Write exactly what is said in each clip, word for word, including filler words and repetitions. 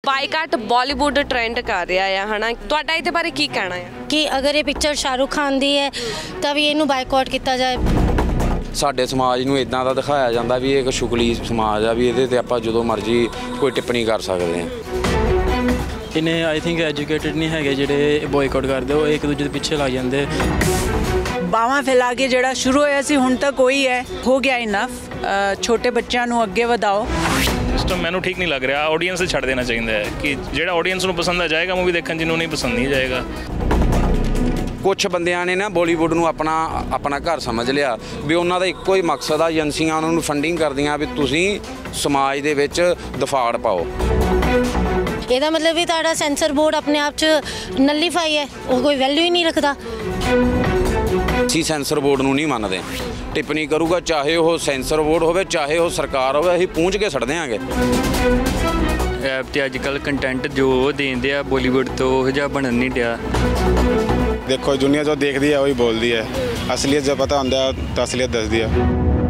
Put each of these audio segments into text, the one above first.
Boycott Bollywood trend ਕਰ ਰਿਹਾ ਹੈ ਹਨਾ, ਤੁਹਾਡਾ ਇਹਦੇ ਬਾਰੇ ਕੀ ਕਹਿਣਾ ਹੈ ਕਿ ਅਗਰ ਇਹ ਪਿਕਚਰ ਸ਼ਾਹਰੁਖ ਖਾਨ ਦੀ ਹੈ ਤਾਂ ਵੀ ਇਹਨੂੰ ਬਾਈਕਾਟ ਕੀਤਾ ਜਾਏ। ਸਾਡੇ ਸਮਾਜ ਨੂੰ ਇਦਾਂ ਦਾ ਦਿਖਾਇਆ ਜਾਂਦਾ ਵੀ ਇਹ ਇੱਕ ਸ਼ੁਗਲੀ ਸਮਾਜ ਆ, ਵੀ ਇਹਦੇ ਤੇ ਆਪਾਂ ਜਦੋਂ ਮਰਜ਼ੀ ਕੋਈ ਟਿੱਪਣੀ ਕਰ ਸਕਦੇ ਹਾਂ। ਇਹਨੇ ਆਈ ਥਿੰਕ ਐਜੂਕੇਟਡ ਨਹੀਂ ਹੈਗੇ ਜਿਹੜੇ ਬੋਇਕਾਟ ਕਰਦੇ, ਉਹ ਇੱਕ ਦੂਜੇ ਦੇ ਪਿੱਛੇ ਲੱਗ ਜਾਂਦੇ। ਬਾਹਾਂ ਫੈਲਾ ਕੇ ਜਿਹੜਾ ਸ਼ੁਰੂ ਹੋਇਆ ਸੀ ਹੁਣ ਤੱਕ ਉਹੀ ਹੈ, ਹੋ ਗਿਆ ਇਨਫ। ਛੋਟੇ ਬੱਚਿਆਂ ਨੂੰ ਅੱਗੇ ਵਧਾਓ। ਸਿਸਟਮ ਮੈਨੂੰ ਠੀਕ ਨਹੀਂ ਲੱਗ ਰਿਹਾ, ਆਡੀਅנס 'ਤੇ ਛੱਡ ਦੇਣਾ ਚਾਹੀਦਾ ਹੈ ਕਿ ਜਿਹੜਾ ਆਡੀਅנס ਨੂੰ ਪਸੰਦ ਆ ਜਾਏਗਾ ਮੂਵੀ ਦੇਖਣ, ਜਿਹਨੂੰ ਨਹੀਂ ਪਸੰਦ ਨਹੀਂ ਜਾਏਗਾ। ਕੁਛ ਬੰਦਿਆਂ ਨੇ ਨਾ ਬਾਲੀਵੁੱਡ ਨੂੰ ਆਪਣਾ ਆਪਣਾ ਘਰ ਸਮਝ ਲਿਆ ਵੀ ਉਹਨਾਂ ਦਾ ਇੱਕੋ ਹੀ ਮਕਸਦ ਆ, ਏਜੰਸੀਆਂ ਉਹਨਾਂ ਨੂੰ ਫੰਡਿੰਗ ਕਰਦੀਆਂ ਵੀ ਤੁਸੀਂ ਸਮਾਜ ਦੇ ਵਿੱਚ ਦਫਾੜ ਪਾਓ। ਇਹਦਾ ਮਤਲਬ ਵੀ ਤੁਹਾਡਾ ਸੈਂਸਰ ਬੋਰਡ ਆਪਣੇ ਆਪ 'ਚ ਨੱਲੀਫਾਈ ਹੈ, ਉਹ ਕੋਈ ਵੈਲਿਊ ਹੀ ਨਹੀਂ ਰੱਖਦਾ। ਅਸੀਂ ਸੈਂਸਰ ਬੋਰਡ ਨੂੰ ਨਹੀਂ ਮੰਨਦੇ, ਟਿੱਪਣੀ ਕਰੂਗਾ ਚਾਹੇ ਉਹ ਸੈਂਸਰ ਬੋਰਡ ਹੋਵੇ ਚਾਹੇ ਉਹ ਸਰਕਾਰ ਹੋਵੇ, ਅਸੀਂ ਪੂੰਝ ਕੇ ਛੱਡ ਦਿਆਂਗੇ। ਐਪ 'ਤੇ ਅੱਜ ਕੱਲ੍ਹ ਕੰਟੈਂਟ ਜੋ ਦੇਂਦੇ ਆ ਬਾਲੀਵੁੱਡ ਤੋਂ ਉਹ ਜਿਹਾ ਬਣਨ ਨਹੀਂ ਡਿਆ। ਦੇਖੋ ਦੁਨੀਆ ਜੋ ਦੇਖਦੀ ਹੈ ਉਹੀ ਬੋਲਦੀ ਹੈ, ਅਸਲੀਅਤ ਜਦ ਪਤਾ ਹੁੰਦਾ ਤਾਂ ਅਸਲੀਅਤ ਦੱਸਦੀ ਹੈ।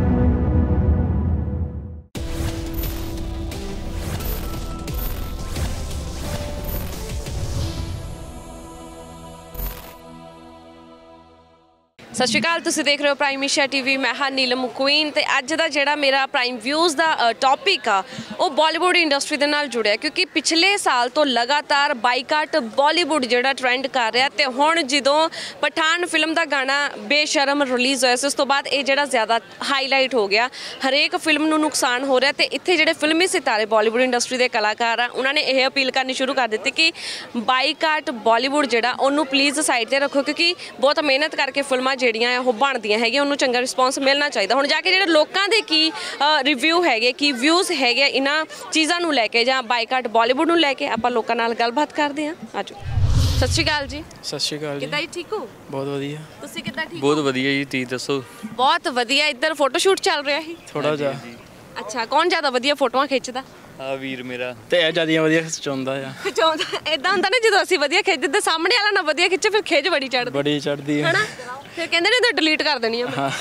ਸਤਿ ਸ਼੍ਰੀ ਅਕਾਲ, ਤੁਸੀਂ ਦੇਖ ਰਹੇ ਹੋ ਪ੍ਰਾਈਮ ਏਸ਼ੀਆ ਟੀਵੀ। ਮੈਂ ਹਾਂ ਨੀਲਮ ਕੁਈਨ ਤੇ ਅੱਜ ਦਾ ਜਿਹੜਾ ਮੇਰਾ ਪ੍ਰਾਈਮ ਵਿਊਜ਼ ਦਾ ਟੌਪਿਕ ਆ ਉਹ ਬਾਲੀਵੁੱਡ ਇੰਡਸਟਰੀ ਦੇ ਨਾਲ ਜੁੜਿਆ, ਕਿਉਂਕਿ ਪਿਛਲੇ ਸਾਲ ਤੋਂ ਲਗਾਤਾਰ ਬਾਈਕਾਟ ਬਾਲੀਵੁੱਡ ਜਿਹੜਾ ਟ੍ਰੈਂਡ ਕਰ ਰਿਹਾ ਤੇ ਹੁਣ ਜਦੋਂ ਪਠਾਨ ਫਿਲਮ ਦਾ ਗਾਣਾ ਬੇਸ਼ਰਮ ਰਿਲੀਜ਼ ਹੋਇਆ ਸੀ ਉਸ ਤੋਂ ਬਾਅਦ ਇਹ ਜਿਹੜਾ ਜ਼ਿਆਦਾ ਹਾਈਲਾਈਟ ਹੋ ਗਿਆ। ਹਰੇਕ ਫਿਲਮ ਨੂੰ ਨੁਕਸਾਨ ਹੋ ਰਿਹਾ ਤੇ ਇੱਥੇ ਜਿਹੜੇ ਫਿਲਮੀ ਸਿਤਾਰੇ ਬਾਲੀਵੁੱਡ ਇੰਡਸਟਰੀ ਦੇ ਕਲਾਕਾਰ ਆ ਉਹਨਾਂ ਨੇ ਇਹ ਅਪੀਲ ਕਰਨੀ ਸ਼ੁਰੂ ਕਰ ਦਿੱਤੀ ਕਿ ਬਾਈਕਾਟ ਬਾਲੀਵੁੱਡ ਜਿਹੜਾ ਉਹਨੂੰ ਪਲੀਜ਼ ਸਾਈਡ 'ਤੇ ਰੱਖੋ, ਕਿਉਂਕਿ ਬਹੁਤ ਮਿਹਨਤ ਕਰਕੇ ਫਿਲਮਾਂ ਜਿਹੜੀਆਂ ਉਹ ਬਣਦੀਆਂ ਹੈਗੀਆਂ ਉਹਨੂੰ ਚੰਗਾ ਰਿਸਪੌਂਸ ਮਿਲਣਾ ਚਾਹੀਦਾ। ਹੁਣ ਜਾ ਕੇ ਜਿਹੜੇ ਲੋਕਾਂ ਦੇ ਕੀ ਰਿਵਿਊ ਹੈਗੇ, ਕੀ ਵਿਊਜ਼ ਹੈਗੇ ਇਹਨਾਂ ਚੀਜ਼ਾਂ ਨੂੰ ਲੈ ਕੇ ਜਾਂ ਬਾਈਕਾਟ ਬਾਲੀਵੁੱਡ ਨੂੰ ਲੈ ਕੇ, ਆਪਾਂ ਲੋਕਾਂ ਨਾਲ ਗੱਲਬਾਤ ਕਰਦੇ ਹਾਂ। ਆਜੋ। ਸਤਿ ਸ਼੍ਰੀ ਅਕਾਲ ਜੀ। ਸਤਿ ਸ਼੍ਰੀ ਅਕਾਲ ਜੀ। ਕਿੱਦਾਂ ਜੀ, ਠੀਕ ਹੋ? ਬਹੁਤ ਵਧੀਆ। ਤੁਸੀਂ ਕਿੱਦਾਂ? ਠੀਕ ਬਹੁਤ ਵਧੀਆ ਜੀ, ਤੁਸੀਂ ਦੱਸੋ? ਬਹੁਤ ਵਧੀਆ। ਇੱਧਰ ਫੋਟੋ ਸ਼ੂਟ ਚੱਲ ਰਿਹਾ ਸੀ ਥੋੜਾ ਜਿਹਾ। ਅੱਛਾ, ਕੌਣ ਜ਼ਿਆਦਾ ਵਧੀਆ ਫੋਟੋਆਂ ਖਿੱਚਦਾ? ਆ ਵੀਰ ਮੇਰਾ। ਤੇ ਇਹ ਜਿਆਦਾ ਵਧੀਆ ਖਿਚਾਉਂਦਾ ਆ। ਖਿਚਾਉਂਦਾ ਇਦਾਂ ਹੁੰਦਾ ਨਾ, ਜਦੋਂ ਅਸੀਂ ਵਧੀਆ ਖਿੱਚਦੇ ਤੇ ਸਾਹਮਣੇ ਵਾਲਾ ਨਾ ਵਧੀਆ ਖਿੱਚੇ ਫਿਰ ਖਿੱਚ ਬੜੀ ਚੜਦੀ ਬੜੀ ਚੜਦੀ ਹੈ ਹਨਾ, ਫਿਰ ਕਹਿੰਦੇ ਨੇ ਤਾਂ ਡਿਲੀਟ ਕਰ ਦੇਣੀ ਆ। ਹਾਂ।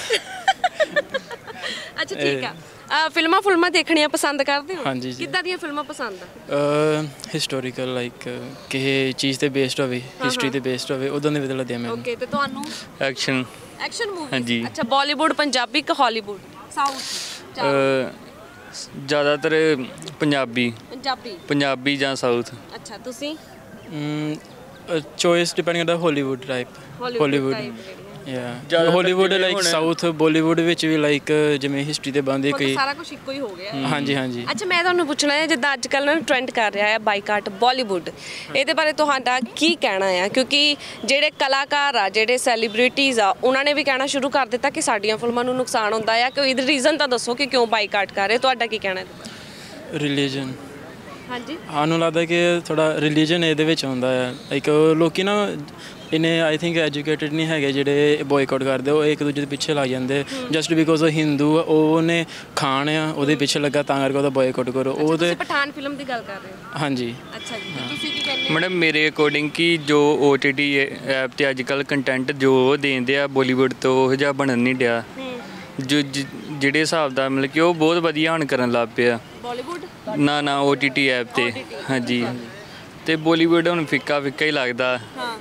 ਅੱਛਾ ਠੀਕ ਆ। ਫਿਲਮਾਂ ਫਿਲਮਾਂ ਦੇਖਣੀਆਂ ਪਸੰਦ ਕਰਦੇ ਹੋ? ਹਾਂਜੀ ਜੀ। ਕਿੱਦਾਂ ਦੀਆਂ ਫਿਲਮਾਂ ਪਸੰਦ ਆ? ਹਿਸਟੋਰੀਕਲ ਲਾਈਕ ਕਿਸੇ ਚੀਜ਼ ਤੇ ਬੇਸਡ ਹੋਵੇ, ਹਿਸਟਰੀ ਤੇ ਬੇਸਡ ਹੋਵੇ, ਉਦਾਂ ਦੇ ਵਧੀਆ ਲੱਗਦੇ ਆ ਮੈਨੂੰ। ਓਕੇ, ਤੇ ਤੁਹਾਨੂੰ? ਐਕਸ਼ਨ। Action movie? ਹਾਂਜੀ। ਅੱਛਾ, ਬਾਲੀਵੁੱਡ, ਪੰਜਾਬੀ ਕਿ ਹਾਲੀਵੁੱਡ, ਸਾਊਥ? ਜ਼ਿਆਦਾਤਰ ਪੰਜਾਬੀ। ਪੰਜਾਬੀ ਪੰਜਾਬੀ ਜਾਂ ਸਾਊਥ। ਅੱਛਾ, ਤੁਸੀਂ? Choice depending on Hollywood type. Hollywood ਯਾ ਹਾਲੀਵੁੱਡ ਲਾਈਕ ਸਾਊਥ ਬਾਲੀਵੁੱਡ ਵਿੱਚ ਵੀ ਲਾਈਕ ਜਿਵੇਂ ਹਿਸਟਰੀ ਤੇ ਬੰਦੇ ਕੋਈ ਸਾਰਾ ਕੁਝ ਇੱਕੋ ਹੀ ਹੋ ਗਿਆ। ਹਾਂਜੀ ਹਾਂਜੀ। ਅੱਛਾ, ਮੈਂ ਤੁਹਾਨੂੰ ਪੁੱਛਣਾ ਹੈ ਜਿੱਦਾਂ ਅੱਜ ਕੱਲ੍ਹ ਨਾ ਟ੍ਰੈਂਡ ਕਰ ਰਿਹਾ ਹੈ ਬਾਈਕਾਟ ਬਾਲੀਵੁੱਡ, ਇਹਦੇ ਬਾਰੇ ਤੁਹਾਡਾ ਕੀ ਕਹਿਣਾ ਆ? ਕਿਉਂਕਿ ਜਿਹੜੇ ਕਲਾਕਾਰ ਆ, ਜਿਹੜੇ ਸੈਲੀਬ੍ਰਿਟੀਜ਼ ਆ, ਉਹਨਾਂ ਨੇ ਵੀ ਕਹਿਣਾ ਸ਼ੁਰੂ ਕਰ ਦਿੱਤਾ ਕਿ ਸਾਡੀਆਂ ਫਿਲਮਾਂ ਨੂੰ ਨੁਕਸਾਨ ਹੁੰਦਾ ਆ। ਕੋਈ ਇਹਦਾ ਰੀਜ਼ਨ ਤਾਂ ਦੱਸੋ ਕਿ ਕਿਉਂ ਬਾਈਕਾਟ ਕਰ ਰਹੇ, ਤੁਹਾਡਾ ਕੀ ਕਹਿਣਾ? ਰਿਲੀਜਨ। ਹਾਂਜੀ, ਸਾਨੂੰ ਲੱਗਦਾ ਕਿ ਥੋੜਾ ਰਿਲੀਜਨ ਇਹਦੇ ਵਿੱਚ ਆਉਂਦਾ ਆ। ਲਾਈਕ ਲੋਕੀ ਨਾ ਇਹਨੇ ਆਈ ਥਿੰਕ ਐਜੂਕੇਟਡ ਨਹੀਂ ਹੈਗੇ ਜਿਹੜੇ ਬੋਇਕਾਟ ਕਰਦੇ, ਉਹ ਇੱਕ ਦੂਜੇ ਦੇ ਪਿੱਛੇ ਲੱਗ ਜਾਂਦੇ ਜਸਟ ਬਿਕੋਜ਼ ਉਹ ਹਿੰਦੂ ਆ, ਉਹਨੇ ਖਾਣ ਆ ਉਹਦੇ ਪਿੱਛੇ ਲੱਗਾ ਤਾਂ ਕਰਕੇ ਉਹਦਾ ਬੋਇਕਾਟ ਕਰੋ। ਉਹਦੇ ਪਠਾਨ ਫਿਲਮ ਦੀ ਗੱਲ ਕਰ ਰਹੇ ਹੋ? ਹਾਂਜੀ। ਅੱਛਾ ਜੀ, ਤੁਸੀਂ ਕੀ ਕਹਿੰਦੇ? ਮੈਡਮ ਮੇਰੇ ਅਕੋਰਡਿੰਗ ਕਿ ਜੋ ਓ ਟੀ ਟੀ ਐਪ 'ਤੇ ਅੱਜ ਕੱਲ੍ਹ ਕੰਟੈਂਟ ਜੋ ਦੇਂਦੇ ਆ ਬਾਲੀਵੁੱਡ ਤੋਂ ਉਹ ਜਿਹਾ ਬਣਨ ਨਹੀਂ ਡਿਆ। ਜੋ ਜਿਹੜੇ ਹਿਸਾਬ ਦਾ ਮਤਲਬ ਕਿ ਉਹ ਬਹੁਤ ਵਧੀਆ ਹੁਣ ਕਰਨ ਲੱਗ ਪਿਆ ਬਾਲੀਵੁੱਡ। ਨਾ ਨਾ ਓ ਟੀ ਟੀ ਐਪ 'ਤੇ। ਹਾਂਜੀ। ਅਤੇ ਬਾਲੀਵੁੱਡ ਹੁਣ ਫਿੱਕਾ ਫਿੱਕਾ ਹੀ ਲੱਗਦਾ।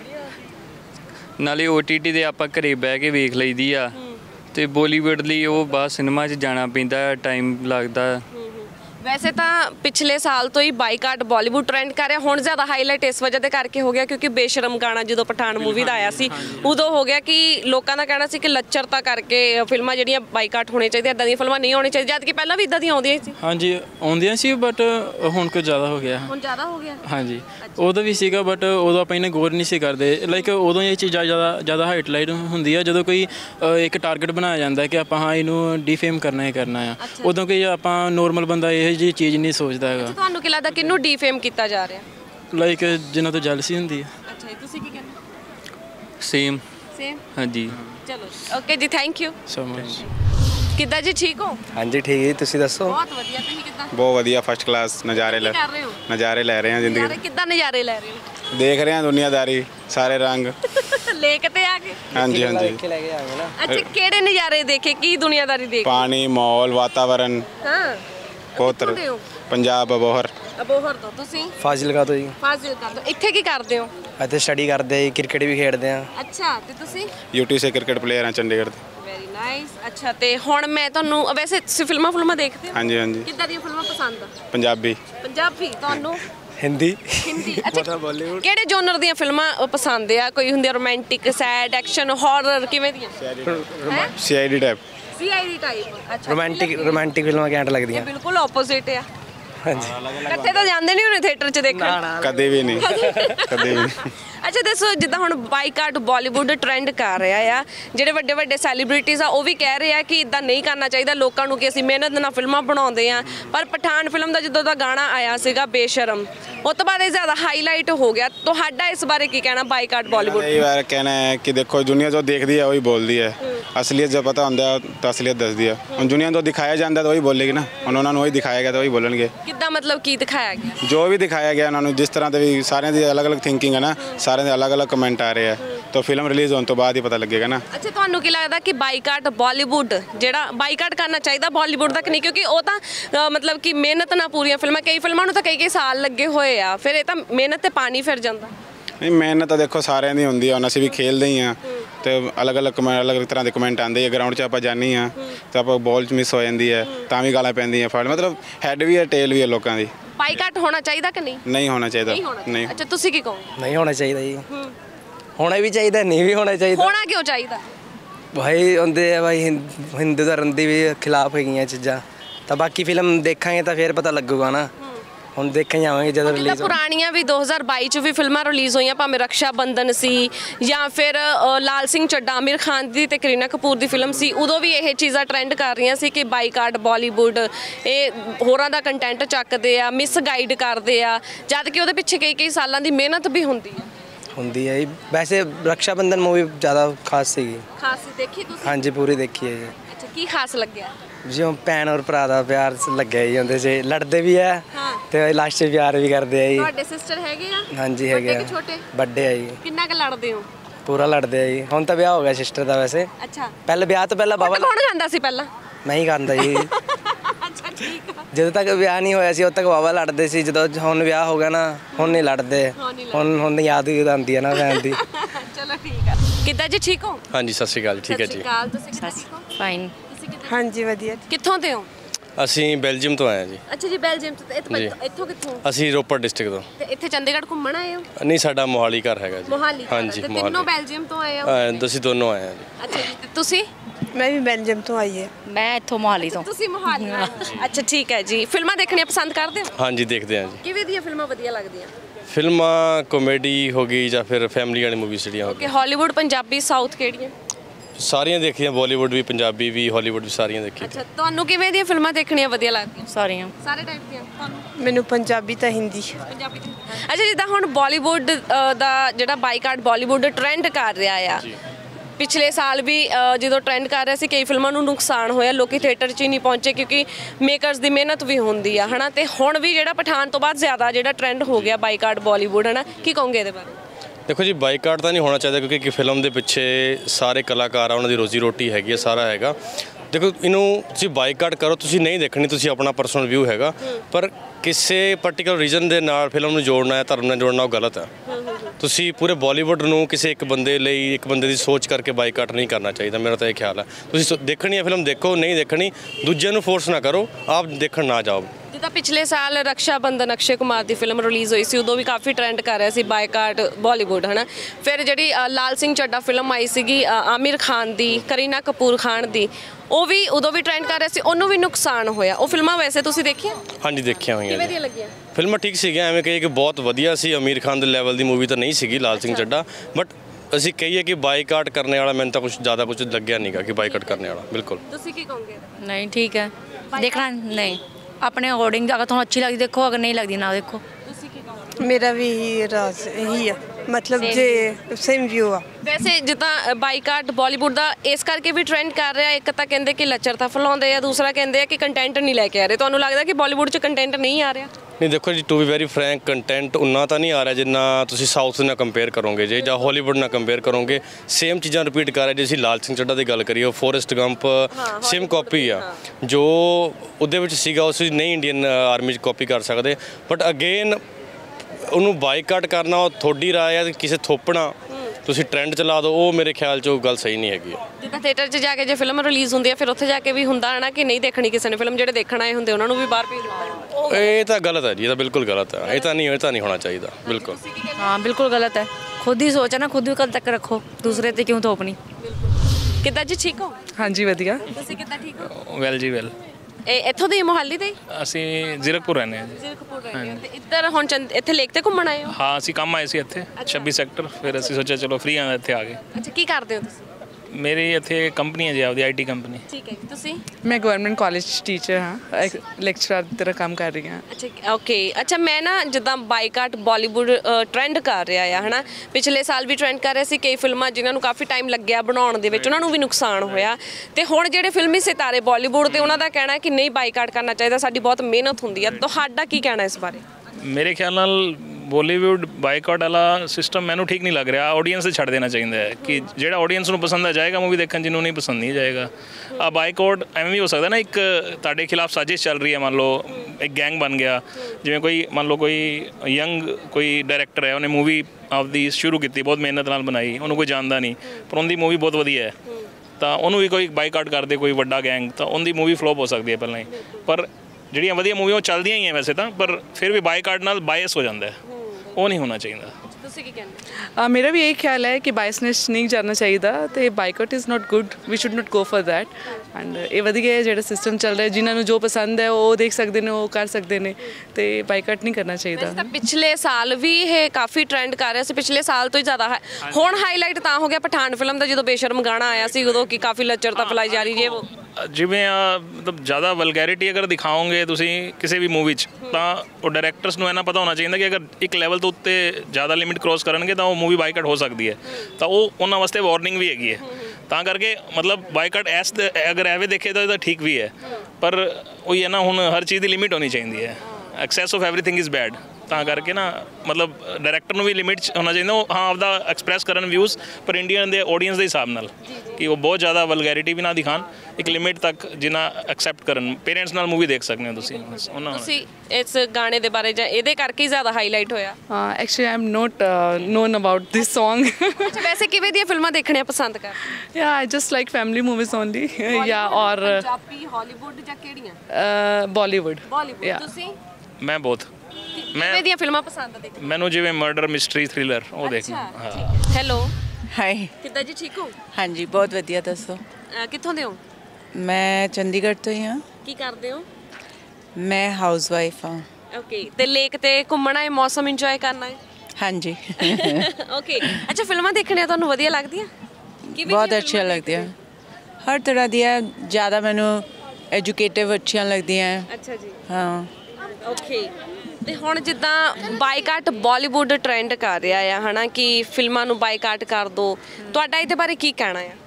ਨਾਲੇ ਓ ਟੀ ਟੀ 'ਤੇ ਆਪਾਂ ਘਰੇ ਬਹਿ ਕੇ ਵੇਖ ਲਈਦੀ ਆ, ਅਤੇ ਬਾਲੀਵੁੱਡ ਲਈ ਉਹ ਬਾਹਰ ਸਿਨੇਮਾ 'ਚ ਜਾਣਾ ਪੈਂਦਾ, ਟਾਈਮ ਲੱਗਦਾ। ਵੈਸੇ ਤਾਂ ਪਿਛਲੇ ਸਾਲ ਤੋਂ ਹੀ ਬਾਈਕਾਟ ਬਾਲੀਵੁੱਡ ਟ੍ਰੈਂਡ ਕਰ ਰਿਹਾ। ਹੁਣ ਜ਼ਿਆਦਾ ਹਾਈਲਾਈਟ ਇਸ ਵਜ੍ਹਾ ਦੇ ਕਰਕੇ ਹੋ ਗਿਆ ਕਿਉਂਕਿ ਬੇਸ਼ਰਮ ਗਾਣਾ ਜਦੋਂ ਪਠਾਨ ਮੂਵੀ ਦਾ ਆਇਆ ਸੀ ਉਦੋਂ ਹੋ ਗਿਆ ਕਿ ਲੋਕਾਂ ਦਾ ਕਹਿਣਾ ਸੀ ਕਿ ਲੱਚਰਤਾ ਕਰਕੇ ਫਿਲਮਾਂ ਜਿਹੜੀਆਂ ਬਾਈਕਾਟ ਹੋਣੀਆਂ ਚਾਹੀਦੀਆਂ, ਇੱਦਾਂ ਦੀਆਂ ਫਿਲਮਾਂ ਨਹੀਂ ਹੋਣੀਆਂ ਚਾਹੀਦੀਆਂ, ਜਦ ਕਿ ਪਹਿਲਾਂ ਵੀ ਇੱਦਾਂ ਦੀਆਂ ਆਉਂਦੀਆਂ ਸੀ। ਹਾਂਜੀ ਆਉਂਦੀਆਂ ਸੀ ਬਟ ਹੁਣ ਕੁਝ ਜ਼ਿਆਦਾ ਹੋ ਗਿਆ। ਹੁਣ ਜ਼ਿਆਦਾ ਹੋ ਗਿਆ? ਹਾਂਜੀ, ਉਦੋਂ ਵੀ ਸੀਗਾ ਬਟ ਉਦੋਂ ਆਪਾਂ ਇਹਨੇ ਗੌਰ ਨਹੀਂ ਸੀ ਕਰਦੇ। ਲਾਈਕ ਉਦੋਂ ਇਹ ਚੀਜ਼ਾਂ ਜ਼ਿਆਦਾ ਜ਼ਿਆਦਾ ਹਾਈਲਾਈਟ ਹੁੰਦੀ ਆ ਜਦੋਂ ਕੋਈ ਇੱਕ ਟਾਰਗੇਟ ਬਣਾਇਆ ਜਾਂਦਾ ਕਿ ਆਪਾਂ ਹਾਂ ਇਹਨੂੰ ਡੀਫੇਮ ਕਰਨਾ ਹੀ ਕਰਨਾ ਆ। ਉਦੋਂ ਕੋਈ ਆਪਾਂ ਨੋਰਮਲ ਬੰਦਾ ਇਹ ਜੀ ਚੀਜ਼ ਨਹੀਂ ਸੋਚਦਾ ਹੈਗਾ। ਤੁਹਾਨੂੰ ਕੀ ਲੱਗਦਾ ਕਿਹਨੂੰ ਡੀਫੇਮ ਕੀਤਾ ਜਾ ਰਿਹਾ? ਲਾਈਕ ਜਿਨ੍ਹਾਂ ਤੋਂ ਜੈਲਸੀ ਹੁੰਦੀ ਹੈ। ਅੱਛਾ ਜੀ, ਤੁਸੀਂ ਕੀ ਕਹਿੰਦੇ? Same same. ਹਾਂਜੀ। ਚਲੋ ਓਕੇ ਜੀ, ਥੈਂਕ ਯੂ ਸੋ ਮਚ। ਕਿੱਦਾਂ ਜੀ, ਠੀਕ ਹੋ? ਹਾਂਜੀ ਠੀਕ ਜੀ, ਤੁਸੀਂ ਦੱਸੋ? ਬਹੁਤ ਵਧੀਆ, ਤੁਸੀਂ ਕਿੱਦਾਂ? ਬਹੁਤ ਵਧੀਆ, ਫਸਟ ਕਲਾਸ ਨਜ਼ਾਰੇ ਲੈ ਕਰ ਰਹੇ ਹੋ? ਨਜ਼ਾਰੇ ਲੈ ਰਹੇ ਹਾਂ ਜ਼ਿੰਦਗੀ ਦੇ। ਕਿੱਦਾਂ ਨਜ਼ਾਰੇ ਲੈ ਰਹੇ ਹੋ? ਦੇਖ ਰਹੇ ਹਾਂ ਦੁਨੀਆਦਾਰੀ, ਸਾਰੇ ਰੰਗ ਲੇਕ ਤੇ ਆ ਕੇ। ਹਾਂਜੀ ਹਾਂਜੀ। ਅੱਛਾ, ਕਿਹੜੇ ਨਜ਼ਾਰੇ ਦੇਖੇ, ਕੀ ਦੁਨੀਆਦਾਰੀ ਦੇਖੀ? ਪਾਣੀ, ਮਾਹੌਲ, ਵਾਤਾਵਰਨ। ਹਾਂ। ਬਹੁਤ ਪੰਜਾਬ ਅਬੋਹਰ। ਅਬੋਹਰ ਤੋਂ। ਤੁਸੀਂ? ਫਾਜ਼ਿਲਕਾ ਤੋਂ ਜੀ। ਫਾਜ਼ਿਲਕਾ ਤੋਂ। ਇੱਥੇ ਕੀ ਕਰਦੇ ਹੋ? ਇੱਥੇ ਸਟੱਡੀ ਕਰਦੇ ਜੀ, ਕ੍ਰਿਕਟ ਵੀ ਖੇਡਦੇ ਆ। ਅੱਛਾ, ਤੇ ਤੁਸੀਂ? यूटी से क्रिकेट प्लेयर हैं चंडीगढ़ ਦੇ। Very nice. ਅੱਛਾ, ਤੇ ਹੁਣ ਮੈਂ ਤੁਹਾਨੂੰ ਵੈਸੇ ਤੁਸੀਂ ਫਿਲਮਾਂ ਫਿਲਮਾਂ ਦੇਖਦੇ ਹੋ? ਹਾਂਜੀ ਹਾਂਜੀ। ਕਿੱਦਾਂ ਦੀਆਂ ਫਿਲਮਾਂ ਪਸੰਦ ਆ? ਪੰਜਾਬੀ। ਪੰਜਾਬੀ। ਤੁਹਾਨੂੰ? ਹਿੰਦੀ। ਹਿੰਦੀ। ਅੱਛਾ, ਕਿਹੜੇ ਜੋਨਰ ਦੀਆਂ ਫਿਲਮਾਂ ਅ, ਪਸੰਦ ਆ? ਕੋਈ ਹੁੰਦੀ ਰੋਮਾਂਟਿਕ, ਸੈਡ, ਐਕਸ਼ਨ, ਹਾਰਰ, ਕਿਵੇਂ ਦੀਆਂ? CID type. CID type. ਅੱਛਾ, ਰੋਮਾਂਟਿਕ ਰੋਮਾਂਟਿਕ ਫਿਲਮਾਂ ਘੈਂਟ ਲੱਗਦੀਆਂ। ਬਿਲਕੁਲ ਆਪੋਜ਼ਿਟ ਆ। ਹਾਂਜੀ। ਇਕੱਠੇ ਤਾਂ ਜਾਂਦੇ ਨਹੀਂ ਹੋਣੇ ਥੀਏਟਰ 'ਚ ਦੇਖਣ? ਕਦੇ ਵੀ ਨਹੀਂ, ਕਦੇ ਵੀ ਨਹੀਂ। ਅੱਛਾ ਦੱਸੋ, ਜਿੱਦਾਂ ਹੁਣ ਬਾਈਕਾਟ ਬਾਲੀਵੁੱਡ ਟ੍ਰੈਂਡ ਕਰ ਰਿਹਾ ਆ, ਜਿਹੜੇ ਵੱਡੇ ਵੱਡੇ ਸੈਲੀਬ੍ਰਿਟੀਜ਼ ਆ ਉਹ ਵੀ ਕਹਿ ਰਹੇ ਆ ਕਿ ਇਦਾਂ ਨਹੀਂ ਕਰਨਾ ਚਾਹੀਦਾ ਲੋਕਾਂ ਨੂੰ, ਕਿ ਅਸੀਂ ਮਿਹਨਤ ਨਾਲ ਫਿਲਮਾਂ ਬਣਾਉਂਦੇ ਆ। ਪਰ ਪਠਾਨ ਫਿਲਮ ਦਾ ਜਦੋਂ ਦਾ ਗਾਣਾ ਆਇਆ ਸੀਗਾ ਬੇਸ਼ਰਮ, ਉਹ ਤੋਂ ਬਾਅਦ ਇਹ ਜ਼ਿਆਦਾ ਹਾਈਲਾਈਟ ਹੋ ਗਿਆ। ਤੁਹਾਡਾ ਇਸ ਬਾਰੇ ਕੀ ਕਹਿਣਾ ਬਾਈਕਾਟ ਬਾਲੀਵੁੱਡ? यही बार कहना है कि देखो दुनिया जो देखती है वही बोलती है, असलियत जब पता होता है तो असलियत दसदी है। और दुनिया जो दिखाया जाता है तो वही बोलेगी ना, उन्होंने वही दिखाया गया तो वही बोलेंगे। ਕਿੱਦਾਂ ਮਤਲਬ ਕੀ ਦਿਖਾਇਆ ਗਿਆ? जो भी दिखाया गया उन्होंने, जिस तरह के भी सारे की अलग अलग थिंकिंग है ना, सारे के अलग अलग कमेंट आ रहे हैं, तो फिल्म रिलीज होने तो बाद ही पता लगेगा ना। ਅੱਛਾ, ਤੁਹਾਨੂੰ ਕੀ ਲੱਗਦਾ ਕਿ ਬਾਈਕਾਟ ਬਾਲੀਵੁੱਡ ਜਿਹੜਾ ਬਾਈਕਾਟ ਕਰਨਾ ਚਾਹੀਦਾ ਬਾਲੀਵੁੱਡ ਦਾ ਕਿ ਨਹੀਂ? ਕਿਉਂਕਿ ਉਹ ਤਾਂ ਅ, ਮਤਲਬ ਕਿ ਮਿਹਨਤ ਨਾਲ ਪੂਰੀਆਂ ਫਿਲਮਾਂ, ਕਈ ਫਿਲਮਾਂ ਨੂੰ ਤਾਂ ਕਈ ਕਈ ਸਾਲ ਲੱਗੇ ਹੋਏ ਆ, ਫਿਰ ਇਹ ਤਾਂ ਮਿਹਨਤ ਤੇ ਪਾਣੀ ਫਿਰ ਜਾਂਦਾ। ਨਹੀਂ, ਮਿਹਨਤ ਤਾਂ ਦੇਖੋ ਸਾਰਿਆਂ ਦੀ ਹੁੰਦੀ ਆ, ਹੁਣ ਅਸੀਂ ਵੀ ਖੇਡਦੇ ਹੀ ਆ ਤੇ ਅਲੱਗ ਅਲੱਗ ਕਮੈਂਟ ਅਲੱਗ ਤਰ੍ਹਾਂ ਦੇ ਕਮੈਂਟ ਆਉਂਦੇ ਆ। ਗਰਾਊਂਡ 'ਚ ਆਪਾਂ ਜਾਂਦੇ ਆ ਤਾਂ ਆਪਾਂ ਬਾਲ 'ਚ ਮਿਸ ਹੋ ਜਾਂਦੀ ਹੈ ਤਾਂ ਵੀ ਗਾਲਾਂ ਪੈਂਦੀਆਂ ਫੜ, ਮਤਲਬ ਹੈਡ ਵੀ ਹੈ ਟੇਲ ਵੀ ਹੈ ਲੋਕਾਂ ਦੀ। ਬਾਈਕਾਟ ਹੋਣਾ ਚਾਹੀਦਾ ਕਿ ਨਹੀਂ? ਨਹੀਂ ਹੋਣਾ ਚਾਹੀਦਾ। ਨਹੀਂ। ਅੱਛਾ, ਤੁਸੀਂ ਕੀ ਕਹੋ? ਨਹੀਂ ਹੋਣਾ ਚਾਹੀਦਾ ਜੀ। ਹੋਣਾ ਵੀ ਚਾਹੀਦਾ, ਨਹੀਂ ਵੀ ਹੋਣਾ ਚਾਹੀਦਾ। ਹੋਣਾ ਕਿਉਂ ਚਾਹੀਦਾ? ਭਾਈ ਹੁੰਦੇ ਆ ਭਾਈ ਹਿੰਦੂ ਧਰਮ ਦੇ ਵੀ ਖਿਲਾਫ ਹੈਗੀਆਂ ਚੀਜ਼ਾਂ, ਤਾਂ ਬਾਕੀ ਫਿਲਮ ਦੇਖਾਂਗੇ ਤਾਂ ਫਿਰ ਪਤਾ ਲੱਗੂਗਾ ਨਾ। ਹੁਣ ਦੇਖਣ ਜਾਵਾਂਗੇ ਜਦੋਂ ਰਿਲੀਜ਼। ਪੁਰਾਣੀਆਂ ਵੀ ਦੋ ਹਜ਼ਾਰ ਬਾਈ 'ਚ ਵੀ ਫਿਲਮਾਂ ਰਿਲੀਜ਼ ਹੋਈਆਂ, ਭਾਵੇਂ ਰਕਸ਼ਾ ਬੰਧਨ ਸੀ ਜਾਂ ਫਿਰ ਅ, ਲਾਲ ਸਿੰਘ ਚੱਡਾ ਆਮਿਰ ਖਾਨ ਦੀ ਤੇ ਕਰੀਨਾ ਕਪੂਰ ਦੀ ਫਿਲਮ ਸੀ, ਉਦੋਂ ਵੀ ਇਹ ਚੀਜ਼ਾਂ ਟ੍ਰੈਂਡ ਕਰ ਰਹੀਆਂ ਸੀ ਕਿ ਬਾਈਕਾਟ ਬਾਲੀਵੁੱਡ ਇਹ ਹੋਰਾਂ ਦਾ ਕੰਟੈਂਟ ਚੱਕਦੇ ਆ, ਮਿਸ ਗਾਈਡ ਕਰਦੇ ਆ, ਜਦ ਕਿ ਉਹਦੇ ਪਿੱਛੇ ਕਈ ਕਈ ਸਾਲਾਂ ਦੀ ਮਿਹਨਤ ਵੀ ਹੁੰਦੀ ਹੈ। ਹੁੰਦੀ ਹੈ ਜੀ। ਵੈਸੇ ਰਕਸ਼ਾ ਬੰਧਨ ਮੂਵੀ ਜ਼ਿਆਦਾ ਖਾਸ ਸੀਗੀ। ਖਾਸ ਦੇਖੀ ਤੁਸੀਂ? ਹਾਂਜੀ, ਪੂਰੀ ਦੇਖੀ ਹੈ ਜੀ। ਅੱਛਾ, ਕੀ ਖਾਸ ਲੱਗਿਆ? ਜਿਉਂ ਭੈਣ ਔਰ ਭਰਾ ਦਾ ਪਿਆਰ ਲੱਗਿਆ ਜੀ ਉਹਦੇ 'ਚ, ਲੜਦੇ ਵੀ ਆ ਤੇ ਲਾਸਟ 'ਚ ਪਿਆਰ ਵੀ ਕਰਦੇ ਆ ਜੀ। ਤੁਹਾਡੇ ਸਿਸਟਰ ਹੈਗੇ ਆ? ਹਾਂਜੀ ਹੈਗੇ ਆ। ਛੋਟੇ? ਵੱਡੇ ਆ ਜੀ। ਕਿੰਨਾ ਕੁ ਲੜਦੇ ਹੋ? ਪੂਰਾ ਲੜਦੇ ਆ ਜੀ। ਹੁਣ ਤਾਂ ਵਿਆਹ ਹੋ ਗਿਆ ਸਿਸਟਰ ਦਾ ਵੈਸੇ। ਅੱਛਾ, ਪਹਿਲੇ ਵਿਆਹ ਤੋਂ ਪਹਿਲਾਂ ਬਾਬਾ ਕੌਣ ਖਾਂਦਾ ਸੀ ਪਹਿਲਾਂ? ਮੈਂ ਹੀ ਖਾਂਦਾ ਜੀ। ਅੱਛਾ, ਠੀਕ ਆ। ਜਦੋਂ ਤੱਕ ਵਿਆਹ ਨਹੀਂ ਹੋਇਆ ਸੀ ਉਦੋਂ ਤੱਕ ਬਾਬਾ ਲੜਦੇ ਸੀ, ਜਦੋਂ ਹੁਣ ਵਿਆਹ ਹੋ ਗਿਆ ਨਾ ਹੁਣ ਨਹੀਂ ਲੜਦੇ। ਹੁਣ ਹੁਣ ਯਾਦ ਵੀ ਆਉਂਦੀ ਹੈ ਨਾ ਭੈਣ ਦੀ। ਚਲੋ ਠੀਕ ਆ। ਕਿੱਦਾਂ ਜੀ, ਠੀਕ ਹੋ? ਹਾਂਜੀ, ਸਤਿ ਸ਼੍ਰੀ ਅਕਾਲ। ਠੀਕ ਹੈ ਜੀ। ਤੁਸੀਂ ਕਿੱਦਾਂ ਠੀਕ ਹੋ? ਫਾਈਨ। ਤੁਸੀਂ ਕਿੱਦਾਂ? ਹਾਂਜੀ ਵਧੀਆ। ਕਿੱਥੋਂ ਦੇ ਹੋ? ਅਸੀਂ ਬੈਲਜੀਅਮ ਤੋਂ ਆਏ ਹਾਂ ਜੀ। ਅੱਛਾ ਜੀ, ਬੈਲਜੀਅਮ ਤੋਂ। ਇੱਥੋਂ ਕਿੱਥੋਂ? ਅਸੀਂ ਰੋਪੜ ਡਿਸਟ੍ਰਿਕਟ ਤੋਂ। ਤੇ ਇੱਥੇ ਚੰਡੀਗੜ੍ਹ ਘੁੰਮਣ ਆਏ ਹੋ? ਨਹੀਂ, ਸਾਡਾ ਮੋਹਾਲੀ ਘਰ ਹੈਗਾ ਜੀ। ਮੋਹਾਲੀ? ਹਾਂਜੀ, ਤੇ ਤਿੰਨੋਂ ਬੈਲਜੀਅਮ ਤੋਂ ਆਏ ਹੋ? ਅਸੀਂ ਦੋਨੋਂ ਆਏ ਹਾਂ ਜੀ। ਅੱਛਾ ਜੀ, ਤੇ ਤੁਸੀਂ? ਮੈਂ ਵੀ ਬੈਲਜੀਅਮ ਤੋਂ ਆਈ ਹੈ। ਮੈਂ ਇੱਥੋਂ ਮੋਹਾਲੀ ਤੋਂ। ਤੁਸੀਂ ਮੋਹਾਲੀ? ਅੱਛਾ, ਠੀਕ ਹੈ ਜੀ। ਫਿਲਮਾਂ ਦੇਖਣੀਆਂ ਪਸੰਦ ਕਰਦੇ ਹੋ? ਹਾਂਜੀ, ਦੇਖਦੇ ਹਾਂ ਜੀ। ਕਿਵੇਂ ਦੀਆਂ ਫਿਲਮਾਂ ਵਧੀਆ ਲੱਗਦੀਆਂ? ਫਿਲਮਾਂ ਕਾਮੇਡੀ ਹੋ ਗਈ ਜਾਂ ਫਿਰ ਫੈਮਿਲੀ ਵਾਲੀ ਮੂਵੀਜ਼ ਜਿਹੜੀਆਂ ਹੋ ਕਿ ਗਈਆਂ, ਹਾਲੀਵੁੱਡ, ਪੰਜਾਬੀ, ਸਾਊਥ, ਕਿਹੜੀਆਂ? ਸਾਰੀਆਂ ਦੇਖੀਆਂ। ਬਾਲੀਵੁੱਡ ਵੀ, ਪੰਜਾਬੀ ਵੀ, ਹਾਲੀਵੁੱਡ ਵੀ, ਸਾਰੀਆਂ ਦੇਖੀਆਂ। ਅੱਛਾ, ਤੁਹਾਨੂੰ ਕਿਵੇਂ ਦੀਆਂ ਫਿਲਮਾਂ ਦੇਖਣੀਆਂ ਵਧੀਆ ਲੱਗਦੀਆਂ? ਸਾਰੀਆਂ। ਸਾਰੇ ਟਾਈਪ ਦੀਆਂ? ਤੁਹਾਨੂੰ? ਮੈਨੂੰ ਪੰਜਾਬੀ ਤਾਂ ਹਿੰਦੀ। ਪੰਜਾਬੀ। ਅੱਛਾ, ਜਿੱਦਾਂ ਹੁਣ ਬਾਲੀਵੁੱਡ ਦਾ ਜਿਹੜਾ ਬਾਈਕਾਟ ਬਾਲੀਵੁੱਡ ਟ੍ਰੈਂਡ ਕਰ ਰਿਹਾ ਆ, ਪਿਛਲੇ ਸਾਲ ਵੀ ਅ, ਜਦੋਂ ਟ੍ਰੈਂਡ ਕਰ ਰਿਹਾ ਸੀ, ਕਈ ਫਿਲਮਾਂ ਨੂੰ ਨੁਕਸਾਨ ਹੋਇਆ, ਲੋਕੀ ਥੀਏਟਰ 'ਚ ਹੀ ਨਹੀਂ ਪਹੁੰਚੇ ਕਿਉਂਕਿ ਮੇਕਰਸ ਦੀ ਮਿਹਨਤ ਵੀ ਹੁੰਦੀ ਆ, ਹਨਾ। ਤੇ ਹੁਣ ਵੀ ਜਿਹੜਾ ਪਠਾਨ ਤੋਂ ਬਾਅਦ ਜ਼ਿਆਦਾ ਜਿਹੜਾ ਟ੍ਰੈਂਡ ਹੋ ਗਿਆ ਬਾਈਕਾਟ ਬਾਲੀਵੁੱਡ, ਹਨਾ, ਕੀ ਕਹੋਗੇ ਇਹਦੇ ਬਾਰੇ? ਦੇਖੋ ਜੀ, ਬਾਈਕਾਟ ਤਾਂ ਨਹੀਂ ਹੋਣਾ ਚਾਹੀਦਾ ਕਿਉਂਕਿ ਇੱਕ ਫਿਲਮ ਦੇ ਪਿੱਛੇ ਸਾਰੇ ਕਲਾਕਾਰ ਆ, ਉਹਨਾਂ ਦੀ ਰੋਜ਼ੀ ਰੋਟੀ ਹੈਗੀ ਹੈ, ਸਾਰਾ ਹੈਗਾ। ਦੇਖੋ, ਇਹਨੂੰ ਤੁਸੀਂ ਬਾਈਕਾਟ ਕਰੋ, ਤੁਸੀਂ ਨਹੀਂ ਦੇਖਣੀ, ਤੁਸੀਂ ਆਪਣਾ ਪਰਸਨਲ ਵਿਊ ਹੈਗਾ, ਪਰ ਕਿਸੇ ਪਾਰਟਿਕੂਲਰ ਰੀਜ਼ਨ ਦੇ ਨਾਲ ਫਿਲਮ ਨੂੰ ਜੋੜਨਾ ਹੈ, ਧਰਮ ਨਾਲ ਜੋੜਨਾ, ਉਹ ਗਲਤ ਹੈ। ਤੁਸੀਂ ਪੂਰੇ ਬਾਲੀਵੁੱਡ ਨੂੰ ਕਿਸੇ ਇੱਕ ਬੰਦੇ ਲਈ, ਇੱਕ ਬੰਦੇ ਦੀ ਸੋਚ ਕਰਕੇ ਬਾਈਕਾਟ ਨਹੀਂ ਕਰਨਾ ਚਾਹੀਦਾ, ਮੇਰਾ ਤਾਂ ਇਹ ਖਿਆਲ ਹੈ। ਤੁਸੀਂ ਦੇਖਣੀ ਹੈ ਫਿਲਮ, ਦੇਖੋ, ਨਹੀਂ ਦੇਖਣੀ ਦੂਜਿਆਂ ਨੂੰ ਫੋਰਸ ਨਾ ਕਰੋ, ਆਪ ਦੇਖਣ ਨਾ ਜਾਓ। ਜਿੱਦਾਂ ਪਿਛਲੇ ਸਾਲ ਰਕਸ਼ਾ ਬੰਧਨ ਅਕਸ਼ੇ ਕੁਮਾਰ ਦੀ ਫਿਲਮ ਰਿਲੀਜ਼ ਹੋਈ ਸੀ, ਉਦੋਂ ਵੀ ਕਾਫੀ ਟ੍ਰੈਂਡ ਕਰ ਰਿਹਾ ਸੀ ਬਾਈਕਾਟ ਬਾਲੀਵੁੱਡ, ਹਨਾ। ਫਿਰ ਜਿਹੜੀ ਅ, ਲਾਲ ਸਿੰਘ ਚੱਡਾ ਫਿਲਮ ਆਈ ਸੀਗੀ ਅ, ਆਮਿਰ ਖਾਨ ਦੀ, ਕਰੀਨਾ ਕਪੂਰ ਖਾਨ ਦੀ, ਉਹ ਵੀ ਉਦੋਂ ਵੀ ਟ੍ਰੈਂਡ ਕਰ ਰਿਹਾ ਸੀ, ਉਹਨੂੰ ਵੀ ਨੁਕਸਾਨ ਹੋਇਆ। ਉਹ ਫਿਲਮਾਂ ਵੈਸੇ ਤੁਸੀਂ ਦੇਖੀਆਂ? ਹਾਂਜੀ, ਦੇਖੀਆਂ ਹੋਈਆਂ। ਕਿਵੇਂ ਦੀਆਂ ਲੱਗੀਆਂ? ਫਿਲਮਾਂ ਠੀਕ ਸੀਗੀਆਂ, ਐਵੇਂ ਕਹੀਏ ਕਿ ਬਹੁਤ ਵਧੀਆ ਸੀ, ਆਮਿਰ ਖਾਨ ਦੇ ਲੈਵਲ ਦੀ ਮੂਵੀ ਤਾਂ ਨਹੀਂ ਸੀਗੀ ਲਾਲ ਸਿੰਘ ਚੱਡਾ, ਬਟ ਅਸੀਂ ਕਹੀਏ ਕਿ ਬਾਈਕਾਟ ਕਰਨੇ ਵਾਲਾ ਮੈਨੂੰ ਤਾਂ ਕੁਝ ਜ਼ਿਆਦਾ ਕੁਝ ਲੱਗਿਆ ਨਹੀਂਗਾ ਕਿ ਬਾਈਕਾਟ ਕਰਨੇ ਵਾਲਾ। ਬਿਲਕੁਲ। ਤੁਸੀਂ ਕੀ ਕਹੋਗੇ? ਨਹੀਂ, ਠੀਕ ਹੈ, ਦੇਖਣਾ ਨਹੀਂ, ਆਪਣੇ ਅਕੋਰਡਿੰਗ ਅਗਰ ਤੁਹਾਨੂੰ ਅੱਛੀ ਲੱਗਦੀ ਦੇਖੋ, ਅਗਰ ਨਹੀਂ ਲੱਗਦੀ ਨਾ ਦੇਖੋ। ਤੁਸੀਂ ਕੀ ਕਹੋਗੇ? ਮੇਰਾ ਵੀ ਰਾਜ ਇਹੀ ਆ, ਮਤਲਬ ਜੇ ਸੇਮ ਵਿਊ ਆ। ਵੈਸੇ ਜਿੱਦਾਂ ਬਾਈਕਾਟ ਬਾਲੀਵੁੱਡ ਦਾ ਇਸ ਕਰਕੇ ਵੀ ਟ੍ਰੈਂਡ ਕਰ ਰਿਹਾ, ਇੱਕ ਤਾਂ ਕਹਿੰਦੇ ਕਿ ਲੱਚਰਤਾ ਫੈਲਾਉਂਦੇ ਆ, ਦੂਸਰਾ ਕਹਿੰਦੇ ਆ ਕਿ ਕੰਟੈਂਟ ਨਹੀਂ ਲੈ ਕੇ ਆ ਰਹੇ। ਤੁਹਾਨੂੰ ਲੱਗਦਾ ਕਿ ਬਾਲੀਵੁੱਡ 'ਚ ਕੰਟੈਂਟ ਨਹੀਂ ਆ ਰਿਹਾ? ਨਹੀਂ ਦੇਖੋ ਜੀ, to be very frank, content ਉਨਾ ਤਾਂ ਨਹੀਂ ਆ ਰਿਹਾ ਜਿੰਨਾ ਤੁਸੀਂ ਸਾਊਥ ਨਾਲ ਕੰਪੇਅਰ ਕਰੋਗੇ ਜੇ, ਜਾਂ ਹਾਲੀਵੁੱਡ ਨਾਲ ਕੰਪੇਅਰ ਕਰੋਗੇ। ਸੇਮ ਚੀਜ਼ਾਂ ਰਿਪੀਟ ਕਰ ਰਿਹਾ। ਜੇ ਅਸੀਂ ਲਾਲ ਸਿੰਘ ਚੱਡਾ ਦੀ ਗੱਲ ਕਰੀਏ, ਫੋਰੈਸਟ ਗੰਪ ਸੇਮ ਕਾਪੀ ਆ। ਜੋ ਉਹਦੇ ਵਿੱਚ ਸੀਗਾ ਉਸ ਵਿੱਚ ਨਹੀਂ ਇੰਡੀਅਨ ਆਰਮੀ 'ਚ ਕਾਪੀ ਕਰ ਸਕਦੇ। ਬਟ ਅਗੇਨ ਉਹਨੂੰ ਬਾਈਕਾਟ ਕਰਨਾ ਉਹ ਤੁਹਾਡੀ ਰਾਏ ਹੈ, ਕਿਸੇ ਥੋਪਣਾ ਤੁਸੀਂ ਟ੍ਰੈਂਡ ਚਲਾ ਦਿਓ, ਉਹ ਮੇਰੇ ਖਿਆਲ 'ਚ ਉਹ ਗੱਲ ਸਹੀ ਨਹੀਂ ਹੈਗੀ। ਜਿੱਦਾਂ ਥੀਏਟਰ 'ਚ ਜਾ ਕੇ ਜੇ ਫਿਲਮ ਰਿਲੀਜ਼ ਹੁੰਦੀ ਹੈ ਫਿਰ ਉੱਥੇ ਜਾ ਕੇ ਵੀ ਹੁੰਦਾ ਹੈ ਨਾ ਕਿ ਨਹੀਂ ਦੇਖਣੀ ਕਿਸੇ ਨੇ ਫਿਲਮ, ਜਿਹੜੇ ਦੇਖਣ ਆਏ ਹੁੰਦੇ ਉਹਨਾਂ ਨੂੰ ਵੀ ਬਾਹਰ ਭੇਜ ਦਿੱਤਾ। ਇਹ ਤਾਂ ਗਲਤ ਹੈ ਜੀ, ਇਹ ਤਾਂ ਬਿਲਕੁਲ ਗਲਤ ਹੈ। ਇਹ ਤਾਂ ਨਹੀਂ ਇਹ ਤਾਂ ਨਹੀਂ ਹੋਣਾ ਚਾਹੀਦਾ ਬਿਲकुल। हाँ बिल्कुल गलत है। खुद ही सोचा ना, खुद ही कल तक रखो, दूसरे ते क्यों थोपनी। ਕਿੱਦਾਂ ਜੀ, ਠੀਕ ਹੋ? ਹਾਂਜੀ ਵਧੀਆ। ਤੁਸੀਂ ਕਿੱਦਾਂ, ਠੀਕ ਹੋ? ਵੈਲ ਜੀ ਵੈਲ। ਇਹ ਇੱਥੋਂ ਦੇ ਮੋਹਾਲੀ ਦੇ? ਅਸੀਂ ਜ਼ੀਰਕਪੁਰ ਰਹਿੰਦੇ ਹਾਂ ਜੀ। ਜ਼ੀਰਕਪੁਰ ਰਹਿੰਦੇ ਹੋ ਤੇ ਇੱਧਰ ਹੁਣ ਚੰਦ ਇੱਥੇ ਲੇਕ ਤੇ ਘੁੰਮਣ ਆਏ ਹੋ? ਹਾਂ, ਅਸੀਂ ਕੰਮ ਆਏ ਸੀ ਇੱਥੇ ਛੱਬੀ ਸੈਕਟਰ, ਫਿਰ ਅਸੀਂ ਸੋਚਿਆ ਚਲੋ ਫ੍ਰੀ ਆ ਇੱਥੇ ਆ ਗਏ। ਅੱਛਾ, ਕੀ ਕਰਦੇ ਹੋ ਤੁਸੀਂ? ਮੇਰੀ ਇੱਥੇ ਕੰਪਨੀ ਹੈ ਜੀ, ਆਪਦੀ ਆਈਟੀ ਕੰਪਨੀ। ਠੀਕ ਹੈ, ਤੁਸੀਂ? ਮੈਂ ਗਵਰਨਮੈਂਟ ਕਾਲਜ 'ਚ ਟੀਚਰ ਹਾਂ, ਇੱਕ ਲੈਕਚਰਰ ਦੀ ਤਰ੍ਹਾਂ ਕੰਮ ਕਰ ਰਹੀ ਹਾਂ। ਅੱਛਾ, ਓਕੇ। ਅੱਛਾ, ਮੈਂ ਨਾ ਜਿੱਦਾਂ ਬਾਈਕਾਟ ਬਾਲੀਵੁੱਡ ਟ੍ਰੈਂਡ ਕਰ ਰਿਹਾ ਆ ਹੈ ਨਾ, ਪਿਛਲੇ ਸਾਲ ਵੀ ਟ੍ਰੈਂਡ ਕਰ ਰਿਹਾ ਸੀ। ਕਈ ਫਿਲਮਾਂ ਜਿਨ੍ਹਾਂ ਨੂੰ ਕਾਫੀ ਟਾਈਮ ਲੱਗਿਆ ਬਣਾਉਣ ਦੇ ਵਿੱਚ, ਉਹਨਾਂ ਨੂੰ ਵੀ ਨੁਕਸਾਨ ਹੋਇਆ। ਤੇ ਹੁਣ ਜਿਹੜੇ ਫਿਲਮੀ ਸਿਤਾਰੇ ਬਾਲੀਵੁੱਡ ਦੇ, ਉਹਨਾਂ ਦਾ ਕਹਿਣਾ ਕਿ ਨਹੀਂ ਬਾਈਕਾਟ ਕਰਨਾ ਚਾਹੀਦਾ, ਸਾਡੀ ਬਹੁਤ ਮਿਹਨਤ ਹੁੰਦੀ ਆ। ਤੁਹਾਡਾ ਕੀ ਕਹਿਣਾ ਇਸ ਬਾਰੇ? ਮੇਰੇ ਖਿਆਲ ਨਾਲ ਬਾਲੀਵੁੱਡ ਬਾਈਕਾਟ ਵਾਲਾ ਸਿਸਟਮ ਮੈਨੂੰ ਠੀਕ ਨਹੀਂ ਲੱਗ ਰਿਹਾ। ਆਡੀਅנס 'ਤੇ ਛੱਡ ਦੇਣਾ ਚਾਹੀਦਾ ਹੈ ਕਿ ਜਿਹੜਾ ਆਡੀਅנס ਨੂੰ ਪਸੰਦ ਆ ਜਾਏਗਾ ਮੂਵੀ ਦੇਖਣ, ਜਿਹਨੂੰ ਨਹੀਂ ਪਸੰਦ ਨਹੀਂ ਜਾਏਗਾ। ਆ ਬਾਈਕਾਟ ਐਵੇਂ ਵੀ ਹੋ ਸਕਦਾ ਨਾ, ਇੱਕ ਤੁਹਾਡੇ ਖਿਲਾਫ ਸਾਜ਼ਿਸ਼ ਚੱਲ ਰਹੀ ਹੈ, ਮੰਨ ਲਓ ਇੱਕ ਗੈਂਗ ਬਣ ਗਿਆ। ਜਿਵੇਂ ਕੋਈ ਮੰਨ ਲਓ ਕੋਈ ਯੰਗ ਕੋਈ ਡਾਇਰੈਕਟਰ ਹੈ, ਉਹਨੇ ਮੂਵੀ ਆਪਦੀ ਸ਼ੁਰੂ ਕੀਤੀ, ਬਹੁਤ ਮਿਹਨਤ ਨਾਲ ਬਣਾਈ, ਉਹਨੂੰ ਕੋਈ ਜਾਣਦਾ ਨਹੀਂ, ਪਰ ਉਹਦੀ ਮੂਵੀ ਬਹੁਤ ਵਧੀਆ ਹੈ, ਤਾਂ ਉਹਨੂੰ ਵੀ ਕੋਈ ਬਾਈਕਾਟ ਕਰਦੇ ਕੋਈ ਵੱਡਾ ਗੈਂਗ, ਤਾਂ ਉਹਦੀ ਮੂਵੀ ਫਲੋਪ ਹੋ ਸਕਦੀ ਹੈ ਪਹਿਲਾਂ ਹੀ। ਪਰ ਜਿਹੜੀਆਂ ਵਧੀਆ ਮੂਵੀਆਂ ਉਹ ਚੱਲਦੀਆਂ ਹੀ ਹੈ ਵੈਸੇ ਤਾਂ, ਪਰ ਫਿਰ ਵੀ ਬਾਈਕਾਟ ਨਾਲ ਬਾਇਸ ਹੋ ਜਾਂਦਾ ਹੈ, ਉਹ ਨਹੀਂ ਹੋਣਾ ਚਾਹੀਦਾ। ਤੁਸੀਂ ਕੀ ਕਹਿੰਦੇ? Uh, ਮੇਰਾ ਵੀ ਇਹੀ ਖਿਆਲ ਹੈ ਕਿ ਬਾਇਸਨੈਸ ਨਹੀਂ ਕਰਨਾ ਚਾਹੀਦਾ ਤੇ boycott is not good, we should not go for that. And ਇਹ ਵਧੀਆ ਹੈ ਜਿਹੜਾ ਸਿਸਟਮ ਚੱਲ ਰਿਹਾ, ਜਿਨ੍ਹਾਂ ਨੂੰ ਜੋ ਪਸੰਦ ਹੈ ਉਹ ਦੇਖ ਸਕਦੇ ਨੇ, ਉਹ ਕਰ ਸਕਦੇ ਨੇ, ਤੇ ਬਾਈਕਾਟ ਨਹੀਂ ਕਰਨਾ ਚਾਹੀਦਾ। ਤਾਂ ਪਿਛਲੇ ਸਾਲ ਵੀ ਇਹ ਕਾਫੀ ਟ੍ਰੈਂਡ ਕਰ ਰਿਹਾ ਸੀ, ਪਿਛਲੇ ਸਾਲ ਤੋਂ ਹੀ ਜ਼ਿਆਦਾ ਹੈ। ਹੁਣ ਹਾਈਲਾਈਟ ਤਾਂ ਹੋ ਗਿਆ ਪਠਾਨ ਫਿਲਮ ਦਾ, ਜਦੋਂ ਬੇਸ਼ਰਮ ਗਾਣਾ ਆਇਆ ਸੀ, ਉਦੋਂ ਕੀ ਕਾਫੀ ਲੱਚਰਤਾ ਫੈਲਾਈ ਜਾ ਰਹੀ ਜੇ ਉਹ। ਜਿਵੇਂ ਮਤਲਬ ਜ਼ਿਆਦਾ ਵਲਗੈਰਿਟੀ ਅਗਰ ਦਿਖਾਓਗੇ ਤੁਸੀਂ ਕਿਸੇ ਵੀ ਮੂਵੀ 'ਚ, ਤਾਂ ਉਹ ਡਾਇਰੈਕਟਰਸ ਨੂੰ ਇਹਨਾਂ ਪਤਾ ਹੋਣਾ ਚਾਹੀਦਾ ਕਿ ਅਗਰ ਇੱਕ ਲੈਵਲ ਤੋਂ ਉੱਤੇ ਜ਼ਿਆਦਾ ਲਿਮਿਟ ਕ੍ਰੋਸ ਕਰਨਗੇ ਤਾਂ ਉਹ ਮੂਵੀ ਬਾਈਕਾਟ ਹੋ ਸਕਦੀ ਹੈ। ਤਾਂ ਉਹ ਉਹਨਾਂ ਵਾਸਤੇ ਵਾਰਨਿੰਗ ਵੀ ਹੈਗੀ ਹੈ। ਤਾਂ ਕਰਕੇ ਮਤਲਬ ਬਾਈਕਾਟ ਐਸ ਅਗਰ ਐਵੇਂ ਦੇਖੇ ਤਾਂ ਇਹਦਾ ਠੀਕ ਵੀ ਹੈ, ਪਰ ਉਹੀ ਹੈ ਨਾ, ਹੁਣ ਹਰ ਚੀਜ਼ ਦੀ ਲਿਮਿਟ ਹੋਣੀ ਚਾਹੀਦੀ ਹੈ। Access of everything is bad. ਤਾਂ ਕਰਕੇ ਨਾ ਮਤਲਬ ਡਾਇਰੈਕਟਰ ਨੂੰ ਵੀ ਲਿਮਿਟ 'ਚ ਹੋਣਾ ਚਾਹੀਦਾ। ਉਹ ਹਾਂ ਆਪਦਾ ਐਕਸਪ੍ਰੈਸ ਕਰਨ ਵਿਊਜ਼, ਪਰ ਇੰਡੀਅਨ ਦੇ ਆਡੀਅנס ਦੇ ਹਿਸਾਬ ਨਾਲ, ਕਿ ਉਹ ਬਹੁਤ ਜ਼ਿਆਦਾ ਵਲਗੈਰਿਟੀ ਵੀ ਨਾ ਦਿਖਾਣ, ਇੱਕ ਲਿਮਿਟ ਤੱਕ ਜਿੰਨਾ ਐਕਸੈਪਟ ਕਰਨ। ਪੇਰੈਂਟਸ ਨਾਲ ਮੂਵੀ ਦੇਖ ਸਕਦੇ ਹੋ ਤੁਸੀਂ ਉਹਨਾਂ। ਤੁਸੀਂ ਇਸ ਗਾਣੇ ਦੇ ਬਾਰੇ ਜਾਂ ਇਹਦੇ ਕਰਕੇ ਹੀ ਜ਼ਿਆਦਾ ਹਾਈਲਾਈਟ ਹੋਇਆ? Actually I am not known about this song. ਅੱਛਾ, ਵੈਸੇ ਕਿਵੇਂ ਦੀਆਂ ਫਿਲਮਾਂ ਦੇਖਣੀਆਂ ਪਸੰਦ ਕਰਦੇ? Yeah I just like family movies only. ਜਾਂ ਔਰ ਪੰਜਾਬੀ, ਹਾਲੀਵੁੱਡ ਜਾਂ ਕਿਹੜੀਆਂ? ਬਾਲੀਵੁੱਡ। ਬਾਲੀਵੁੱਡ। ਤੁਸੀਂ? ਮੈਂ ਬਹੁਤ ਕਿਵੇਂ ਦੀਆਂ ਫਿਲਮਾਂ ਪਸੰਦ ਦੇਖਦੇ? ਮੈਨੂੰ ਜਿਵੇਂ ਮਰਡਰ, ਮਿਸਟਰੀ, ਥ੍ਰਿਲਰ, ਉਹ ਦੇਖਣਾ। ਹਾਂ। ਹੈਲੋ, ਹਾਈ, ਕਿੱਦਾਂ ਜੀ, ਠੀਕ ਹੋ? ਹਾਂਜੀ ਬਹੁਤ ਵਧੀਆ। ਦੱਸੋ ਕਿੱਥੋਂ ਦੇ ਹੋ? ਮੈਂ ਚੰਡੀਗੜ੍ਹ ਤੋਂ ਹੀ ਹਾਂ। ਕੀ ਕਰਦੇ ਹੋ? ਮੈਂ ਹਾਊਸ ਵਾਈਫ ਹਾਂ। ਓਕੇ, ਤੇ ਲੇਕ ਤੇ ਘੁੰਮਣਾ ਹੈ, ਮੌਸਮ ਇੰਜੋਏ ਕਰਨਾ ਹੈ? ਹਾਂਜੀ। ਓਕੇ। ਅੱਛਾ, ਫਿਲਮਾਂ ਦੇਖਣੀਆਂ ਤੁਹਾਨੂੰ ਵਧੀਆ ਲੱਗਦੀਆਂ? ਬਹੁਤ ਅੱਛੀਆਂ ਲੱਗਦੀਆਂ, ਹਰ ਤਰ੍ਹਾਂ ਦੀਆਂ। ਜ਼ਿਆਦਾ ਮੈਨੂੰ ਐਜੂਕੇਟਿਵ ਅੱਛੀਆਂ ਲੱਗਦੀਆਂ। ਅੱਛਾ ਜੀ। ਹਾਂ। ਓਕੇ। ਤੇ ਹੁਣ ਜਿੱਦਾਂ ਬਾਈਕਾਟ ਬਾਲੀਵੁੱਡ ਟ੍ਰੈਂਡ ਕਰ ਰਿਹਾ ਆ ਹੈ ਨਾ, ਕਿ ਫਿਲਮਾਂ ਨੂੰ ਬਾਈਕਾਟ ਕਰ ਦਿਓ, ਤੁਹਾਡਾ ਇਹਦੇ ਬਾਰੇ ਕੀ ਕਹਿਣਾ ਆ?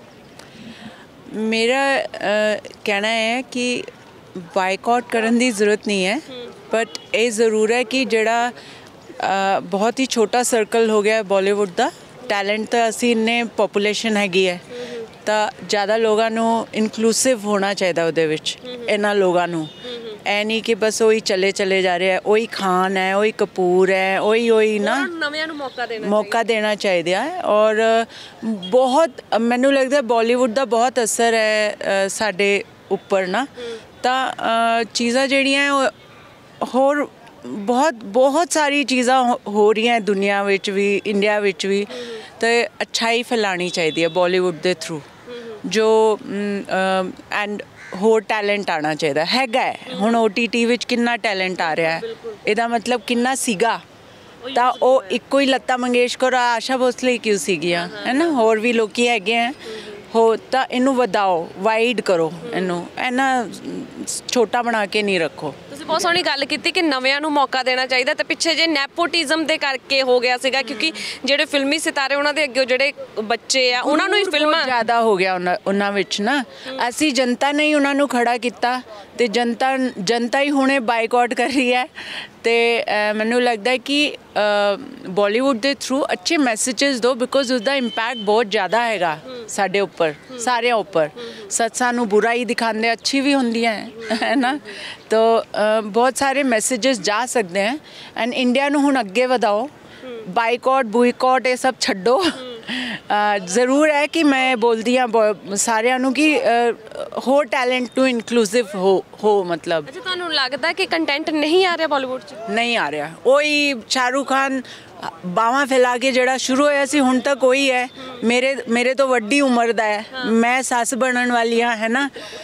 ਮੇਰਾ ਕਹਿਣਾ ਹੈ ਕਿ ਬਾਈਕਾਟ ਕਰਨ ਦੀ ਜ਼ਰੂਰਤ ਨਹੀਂ ਹੈ, ਬਟ ਇਹ ਜ਼ਰੂਰ ਹੈ ਕਿ ਜਿਹੜਾ ਬਹੁਤ ਹੀ ਛੋਟਾ ਸਰਕਲ ਹੋ ਗਿਆ ਬਾਲੀਵੁੱਡ ਦਾ, ਟੈਲੈਂਟ ਤਾਂ ਅਸੀਂ ਇੰਨੇ ਪੋਪੂਲੇਸ਼ਨ ਹੈਗੀ ਹੈ, ਤਾਂ ਜ਼ਿਆਦਾ ਲੋਕਾਂ ਨੂੰ ਇਨਕਲੂਸਿਵ ਹੋਣਾ ਚਾਹੀਦਾ ਉਹਦੇ ਵਿੱਚ। ਇਹਨਾਂ ਲੋਕਾਂ ਨੂੰ ਐ ਨਹੀਂ ਕਿ ਬਸ ਉਹੀ ਚਲੇ ਚਲੇ ਜਾ ਰਹੇ ਹੈ, ਉਹੀ ਖਾਨ ਹੈ, ਉਹੀ ਕਪੂਰ ਹੈ, ਉਹੀ ਉਹੀ ਨਾ, ਨਵਿਆਂ ਨੂੰ ਮੌਕਾ ਦੇਣਾ ਮੌਕਾ ਦੇਣਾ ਚਾਹੀਦਾ ਹੈ। ਔਰ ਬਹੁਤ ਮੈਨੂੰ ਲੱਗਦਾ ਬਾਲੀਵੁੱਡ ਦਾ ਬਹੁਤ ਅਸਰ ਹੈ ਸਾਡੇ ਉੱਪਰ ਨਾ, ਤਾਂ ਚੀਜ਼ਾਂ ਜਿਹੜੀਆਂ ਹੋਰ ਬਹੁਤ ਬਹੁਤ ਸਾਰੀ ਚੀਜ਼ਾਂ ਹੋ ਰਹੀਆਂ ਦੁਨੀਆ ਵਿੱਚ ਵੀ, ਇੰਡੀਆ ਵਿੱਚ ਵੀ, ਅਤੇ ਅੱਛਾਈ ਫੈਲਾਉਣੀ ਚਾਹੀਦੀ ਹੈ ਬਾਲੀਵੁੱਡ ਦੇ ਥਰੂ, ਜੋ ਐਂਡ ਹੋਰ ਟੈਲੈਂਟ ਆਉਣਾ ਚਾਹੀਦਾ ਹੈਗਾ ਹੈ। ਹੁਣ ਓ ਟੀ ਟੀ ਵਿੱਚ ਕਿੰਨਾ ਟੈਲੈਂਟ ਆ ਰਿਹਾ ਹੈ, ਇਹਦਾ ਮਤਲਬ ਕਿੰਨਾ ਸੀਗਾ, ਤਾਂ ਉਹ ਇੱਕੋ ਹੀ ਲਤਾ ਮੰਗੇਸ਼ਕਰ, ਆਸ਼ਾ ਭੋਸਲੇ ਕਿਉਂ ਸੀਗੀਆਂ, ਹੈ ਨਾ, ਹੋਰ ਵੀ ਲੋਕੀ ਹੈਗੇ ਹੈ, ਹੋ ਤਾਂ ਇਹਨੂੰ ਵਧਾਓ, ਵਾਈਡ ਕਰੋ, ਇਹਨੂੰ ਇੰਨਾ ਛੋਟਾ ਬਣਾ ਕੇ ਨਹੀਂ ਰੱਖੋ। ਤੁਸੀਂ ਬਹੁਤ ਸੋਹਣੀ ਗੱਲ ਕੀਤੀ ਕਿ ਨਵਿਆਂ ਨੂੰ ਮੌਕਾ ਦੇਣਾ ਚਾਹੀਦਾ, ਤੇ ਪਿੱਛੇ ਜੇ ਨੈਪੋਟਿਜ਼ਮ ਦੇ ਕਰਕੇ ਹੋ ਗਿਆ ਸੀਗਾ, ਕਿਉਂਕਿ ਜਿਹੜੇ ਫਿਲਮੀ ਸਿਤਾਰੇ ਉਹਨਾਂ ਦੇ ਅੱਗੇ ਜਿਹੜੇ ਬੱਚੇ ਆ ਉਹਨਾਂ ਨੂੰ ਹੀ ਫਿਲਮਾਂ ਜ਼ਿਆਦਾ ਹੋ ਗਿਆ ਉਹਨਾਂ ਉਹਨਾਂ ਵਿੱਚ ਨਾ। ਅਸੀਂ ਜਨਤਾ ਨੇ ਹੀ ਉਹਨਾਂ ਨੂੰ ਖੜਾ ਕੀਤਾ ਤੇ ਜਨਤਾ ਜਨਤਾ ਹੀ ਹੁਣੇ ਬਾਈਕਾਟ ਕਰ ਰਹੀ ਹੈ। ਤੇ ਮੈਨੂੰ ਲੱਗਦਾ ਹੈ ਕਿ ਬਾਲੀਵੁੱਡ ਦੇ ਥਰੂ ਅੱਛੇ ਮੈਸੇजेस ਦਿਓ, ਬਿਕੋਜ਼ ਉਸਦਾ ਇੰਪੈਕਟ ਬਹੁਤ ਜ਼ਿਆਦਾ ਹੈਗਾ ਸਾਡੇ ਉੱਪਰ, ਸਾਰਿਆਂ ਉੱਪਰ। ਸੱਚਾਂ ਨੂੰ ਬੁਰਾ ਹੀ ਦਿਖਾਉਂਦੇ, ਅੱਛੀ ਵੀ ਹੁੰਦੀਆਂ ਹੈ ਨਾ, ਤਾਂ ਬਹੁਤ ਸਾਰੇ ਮੈਸੇजेस ਜਾ ਸਕਦੇ ਹੈ। ਐਂਡ ਇੰਡੀਆ ਨੂੰ ਹੁਣ ਅੱਗੇ ਵਧਾਓ, ਬਾਈਕਾਟ ਬੁਈਕਾਟ ਇਹ ਸਭ ਛੱਡੋ। ਜ਼ਰੂਰ ਹੈ ਕਿ ਮੈਂ ਬੋਲਦੀ ਹਾਂ ਸਾਰਿਆਂ ਨੂੰ ਕਿ ਹੋਰ ਟੈਲੈਂਟ ਨੂੰ ਇਨਕਲੂਸਿਵ ਹੋ ਹੋ ਮਤਲਬ। ਅੱਛਾ, ਤੁਹਾਨੂੰ ਲੱਗਦਾ ਕਿ ਕੰਟੈਂਟ ਨਹੀਂ ਆ ਰਿਹਾ ਬਾਲੀਵੁੱਡ 'ਚ? ਨਹੀਂ ਆ ਰਿਹਾ। ਉਹੀ ਸ਼ਾਹਰੁਖ ਖਾਨ ਬਾਹਾਂ ਫੈਲਾ ਕੇ ਜਿਹੜਾ ਸ਼ੁਰੂ ਹੋਇਆ ਸੀ, ਹੁਣ ਤੱਕ ਉਹੀ ਹੈ। ਮੇਰੇ ਮੇਰੇ ਤੋਂ ਵੱਡੀ ਉਮਰ ਦਾ ਹੈ, ਮੈਂ ਸੱਸ ਬਣਨ ਵਾਲੀ ਹਾਂ, ਹੈ ਨਾ,